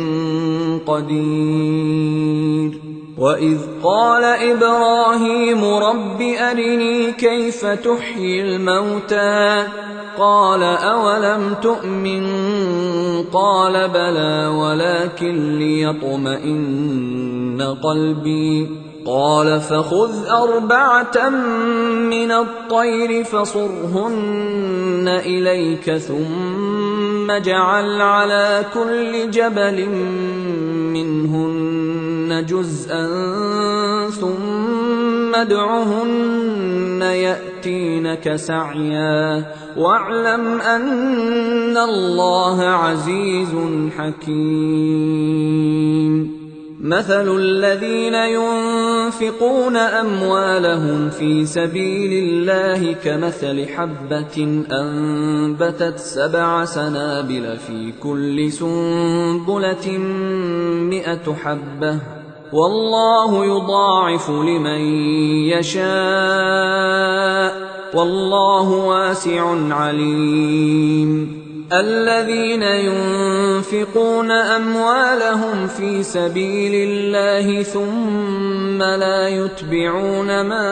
قدير وإذ قال إبراهيم رب أرني كيف تحيي الموتى قال أولم تؤمن قال بلى ولكن ليطمئن قلبي قال فخذ 4 من الطير فصرهن إليك ثم اجعل على كل جبل منهن جزءا ثم ادعهن يأتينك سعيا واعلم أن الله عزيز حكيم مثل الذين ينفقون أموالهم في سبيل الله كمثل حبة أنبتت 7 سنابل في كل سنبلة 100 حبة والله يضاعف لمن يشاء والله واسع عليم الذين ينفقون أموالهم في سبيل الله ثم لا يتبعون ما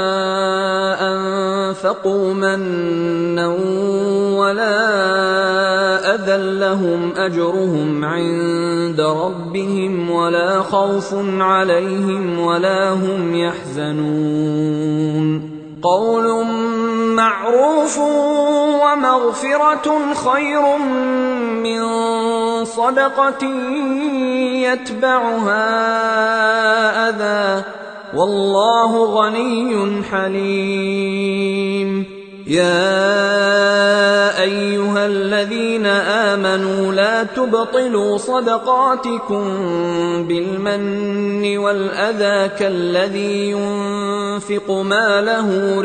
أنفقوا منا ولا أذى لهم أجرهم عند ربهم ولا خوف عليهم ولا هم يحزنون قول معروف ومغفرة خير من صدقة يتبعها أذى والله غني حليم. يا أيها الذين آمنوا لا تبطلوا صدقاتكم بالمن والأذى كالذي ينفق ماله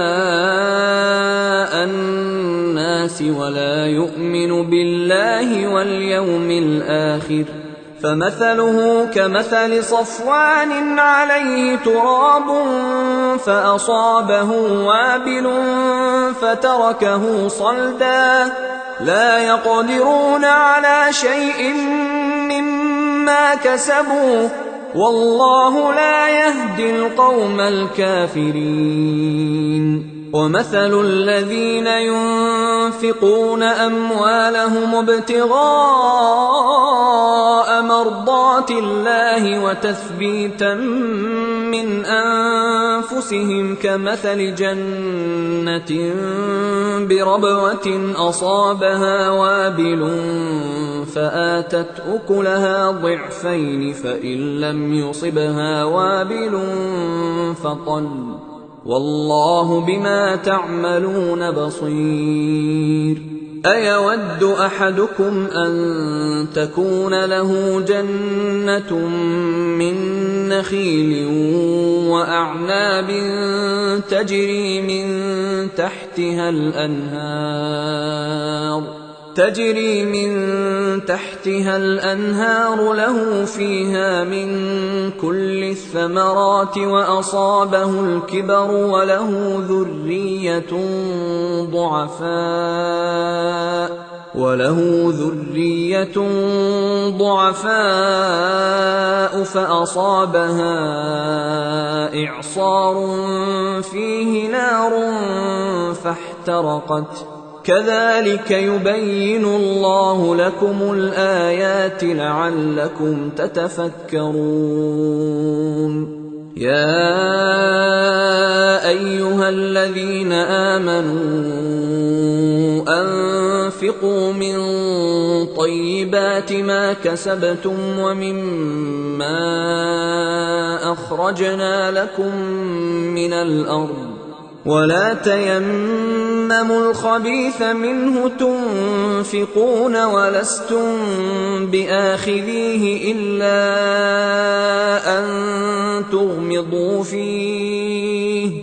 رئاء الناس ولا يؤمن بالله واليوم الآخر فمثله كمثل صفوان عليه تراب فأصابه وابل فتركه صلدا لا يقدرون على شيء مما كسبوا والله لا يهدي القوم الكافرين. ومثل الذين ينفقون أموالهم ابتغاء مرضات الله وتثبيتا من أنفسهم كمثل جنة بربوة أصابها وابل فآتت أكلها ضعفين فإن لم يصبها وابل فطل والله بما تعملون بصير. أيود أحدكم أن تكون له جنة من نخيل وأعناب تجري من تحتها الأنهار له فيها من كل الثمرات وأصابه الكبر وله ذرية ضعفاء فأصابها إعصار فيه نار فاحترقت كذلك يبين الله لكم الآيات لعلكم تتفكرون. يا أيها الذين آمنوا أنفقوا من طيبات ما كسبتم ومما أخرجنا لكم من الأرض ولا تيمموا الخبيث منه تنفقون ولستم بآخذيه إلا أن تغمضوا فيه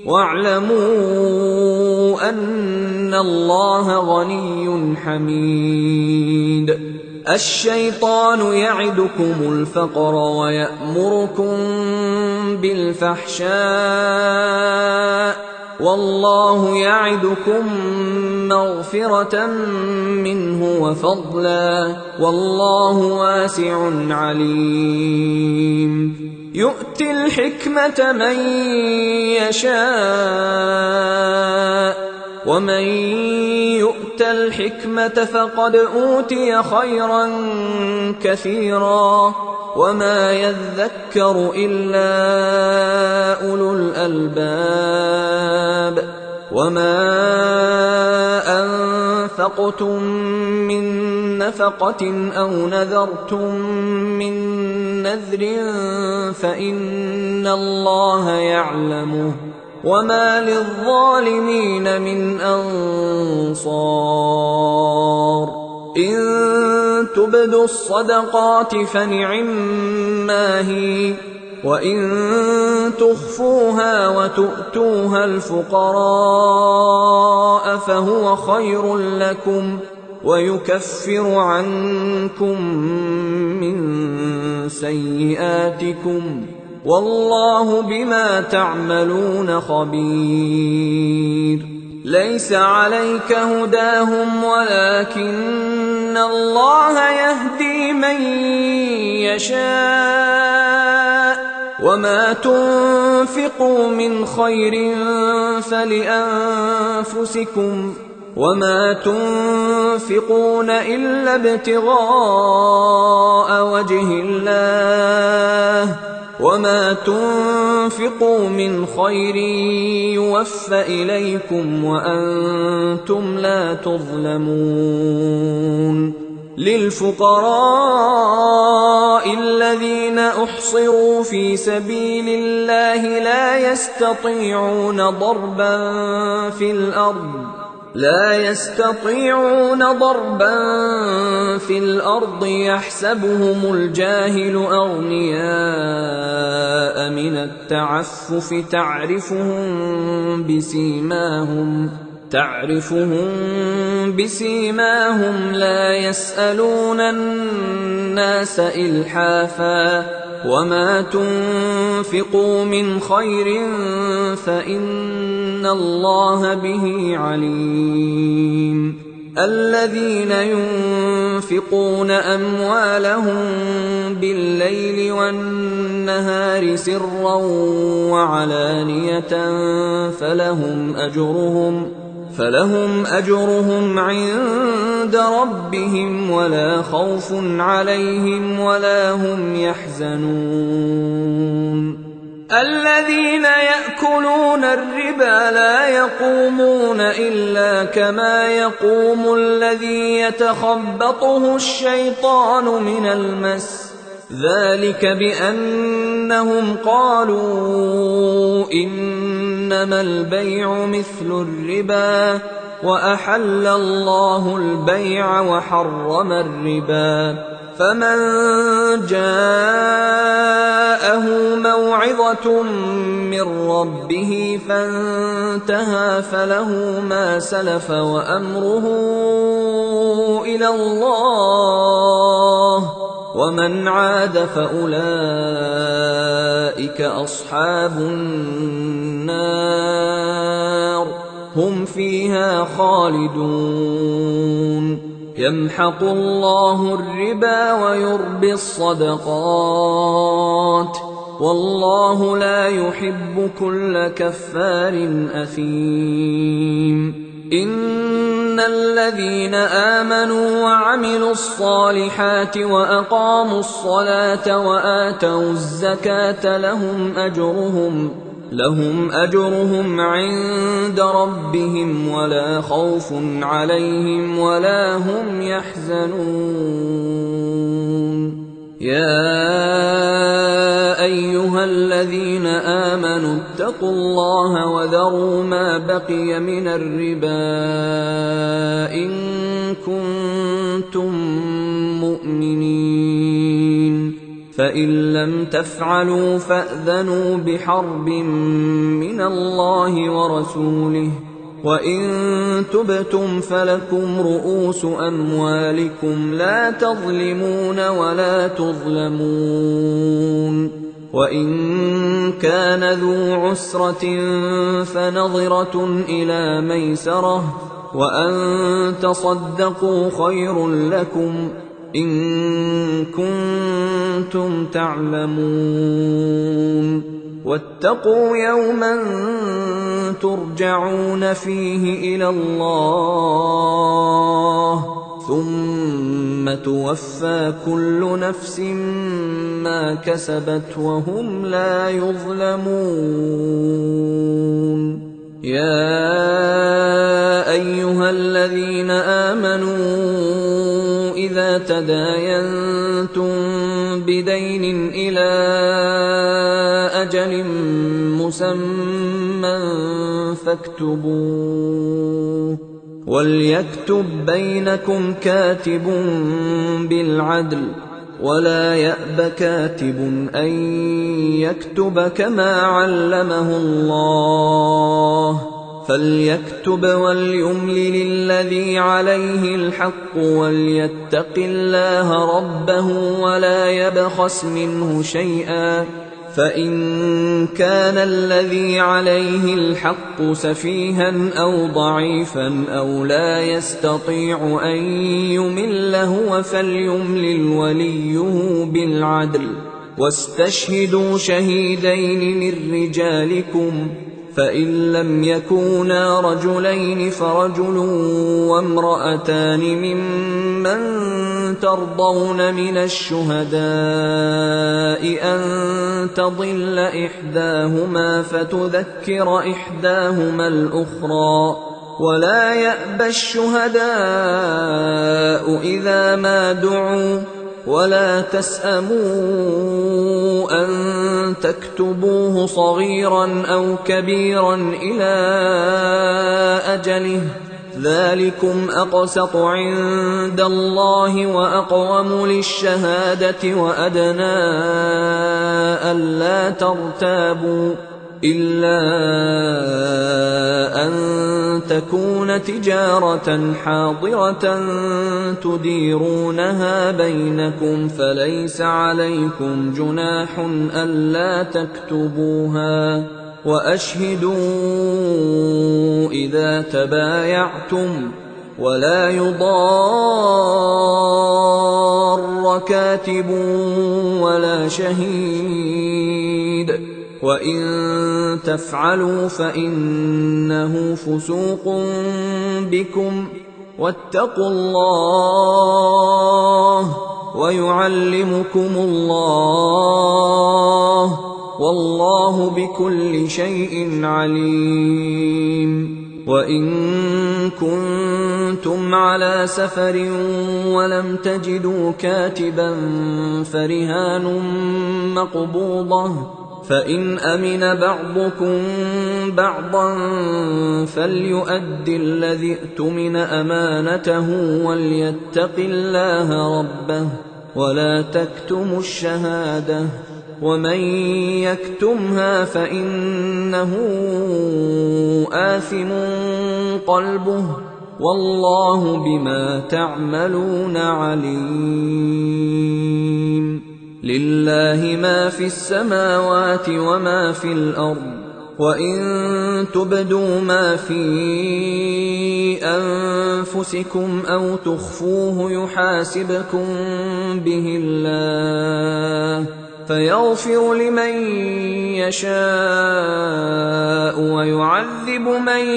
واعلموا أن الله غني حميد. الشيطان يعدكم الفقر ويأمركم بالفحشاء والله يعدكم مغفرة منه وفضلا والله واسع عليم. يؤتي الحكمة من يشاء ومن يؤت الحكمة فقد أوتي خيرا كثيرا وما يذكر إلا أولو الألباب. وما أنفقتم من نفقة أو نذرتم من نذر فإن الله يعلمه وما للظالمين من أنصار. إن تبدوا الصدقات فنعما هي وإن تخفوها وتؤتوها الفقراء فهو خير لكم ويكفر عنكم من سيئاتكم والله بما تعملون خبير. ليس عليك هداهم ولكن الله يهدي من يشاء وما تنفقوا من خير فلأنفسكم وما تنفقون إلا ابتغاء وجه الله وما تنفقوا من خير يوفى إليكم وأنتم لا تظلمون للفقراء الذين أحصروا في سبيل الله لا يستطيعون ضربا في الأرض يحسبهم الجاهل أغنياء من التعفف تعرفهم بسيماهم لا يسألون الناس إلحافا وما تنفقوا من خير فإن الله به عليم الذين ينفقون أموالهم بالليل والنهار سرا وعلانية فلهم أجرهم عند ربهم ولا خوف عليهم ولا هم يحزنون الذين يأكلون الربا لا يقومون إلا كما يقوم الذي يتخبطه الشيطان من المس ذلك بأنهم قالوا إنما البيع مثل الربا وأحل الله البيع وحرم الربا فمن جاءه موعظة من ربه فانتهى فله ما سلف وأمره إلى الله ومن عاد فأولئك أصحاب النار هم فيها خالدون يمحق الله الربا ويربي الصدقات والله لا يحب كل كفار أثيم إن الذين آمنوا وعملوا الصالحات وأقاموا الصلاة وآتوا الزكاة لهم أجرهم عند ربهم ولا خوف عليهم ولا هم يحزنون يا أيها الذين آمنوا اتقوا الله وذروا ما بقي من الربا إن كنتم مؤمنين فإن لم تفعلوا فأذنوا بحرب من الله ورسوله وإن تبتم فلكم رؤوس أموالكم لا تظلمون ولا تظلمون وإن كان ذو عسرة فنظرة إلى ميسرة وأن تصدقوا خير لكم إن كنتم تعلمون واتقوا يوما ترجعون فيه إلى الله ثم توفى كل نفس ما كسبت وهم لا يظلمون يا أيها الذين آمنوا إذا تداينتم بدين إلى أجل مسمى فاكتبوه وليكتب بينكم كاتب بالعدل ولا يأب كاتب أن يكتب كما علمه الله فليكتب وليملل الذي عليه الحق وليتق الله ربه ولا يبخس منه شيئا فإن كان الذي عليه الحق سفيها أو ضعيفا أو لا يستطيع أن يمل هو فليملل وليه بالعدل، واستشهدوا شهيدين من رجالكم، فإن لم يكونا رجلين فرجل وامرأتان ممن ترضون من الشهداء أن تضل إحداهما فتذكر إحداهما الأخرى، ولا يأبى الشهداء إذا ما دعوا، ولا تسأموا أن تكتبوه صغيرا أو كبيرا إلى أجله، ذلكم أقسط عند الله وأقوم للشهادة وأدنى ألا ترتابوا، إلا أن تكون تجارة حاضرة تديرونها بينكم فليس عليكم جناح ألا تكتبوها، وأشهدوا إذا تبايعتم، ولا يضار كاتب ولا شهيد، وإن تفعلوا فإنه فسوق بكم، واتقوا الله ويعلمكم الله، والله بكل شيء عليم. وإن كنتم على سفر ولم تجدوا كاتبا فرهان مقبوضة، فإن أمن بعضكم بعضا فليؤد الذي ائتمن أمانته وليتق الله ربه، ولا تكتموا الشهادة، ومن يكتمها فإنه آثم قلبه، والله بما تعملون عليم. لله ما في السماوات وما في الأرض، وإن تبدوا ما في أنفسكم أو تخفوه يحاسبكم به الله، فيغفر لمن يشاء ويعذب من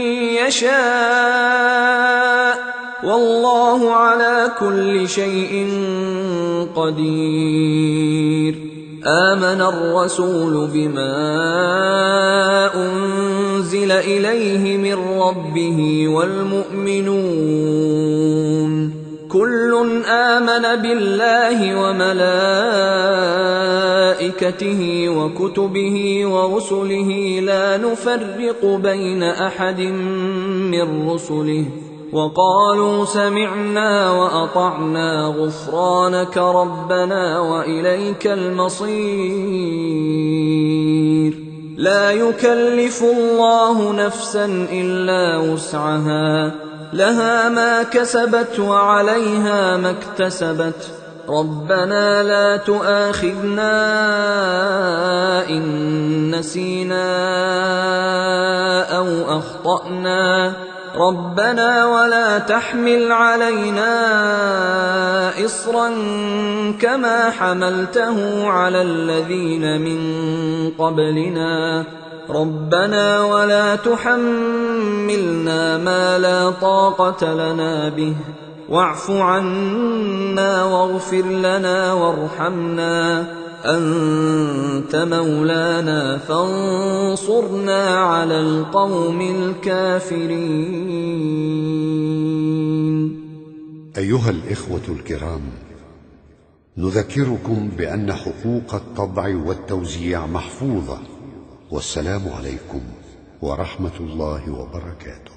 يشاء، والله على كل شيء قدير. آمن الرسول بما أنزل إليه من ربه والمؤمنون كل آمن بالله وملائكته وكتبه ورسله لا نفرق بين أحد من رسله، وقالوا سمعنا وأطعنا غفرانك ربنا وإليك المصير. لا يكلف الله نفسا إلا وسعها، لها ما كسبت وعليها ما اكتسبت، ربنا لا تؤاخذنا إن نسينا أو أخطأنا، ربنا ولا تحمل علينا إصرا كما حملته على الذين من قبلنا، ربنا ولا تحملنا ما لا طاقة لنا به، واعف عنا واغفر لنا وارحمنا، أنت مولانا فانصرنا على القوم الكافرين. أيها الإخوة الكرام، نذكركم بأن حقوق الطبع والتوزيع محفوظة، والسلام عليكم ورحمة الله وبركاته.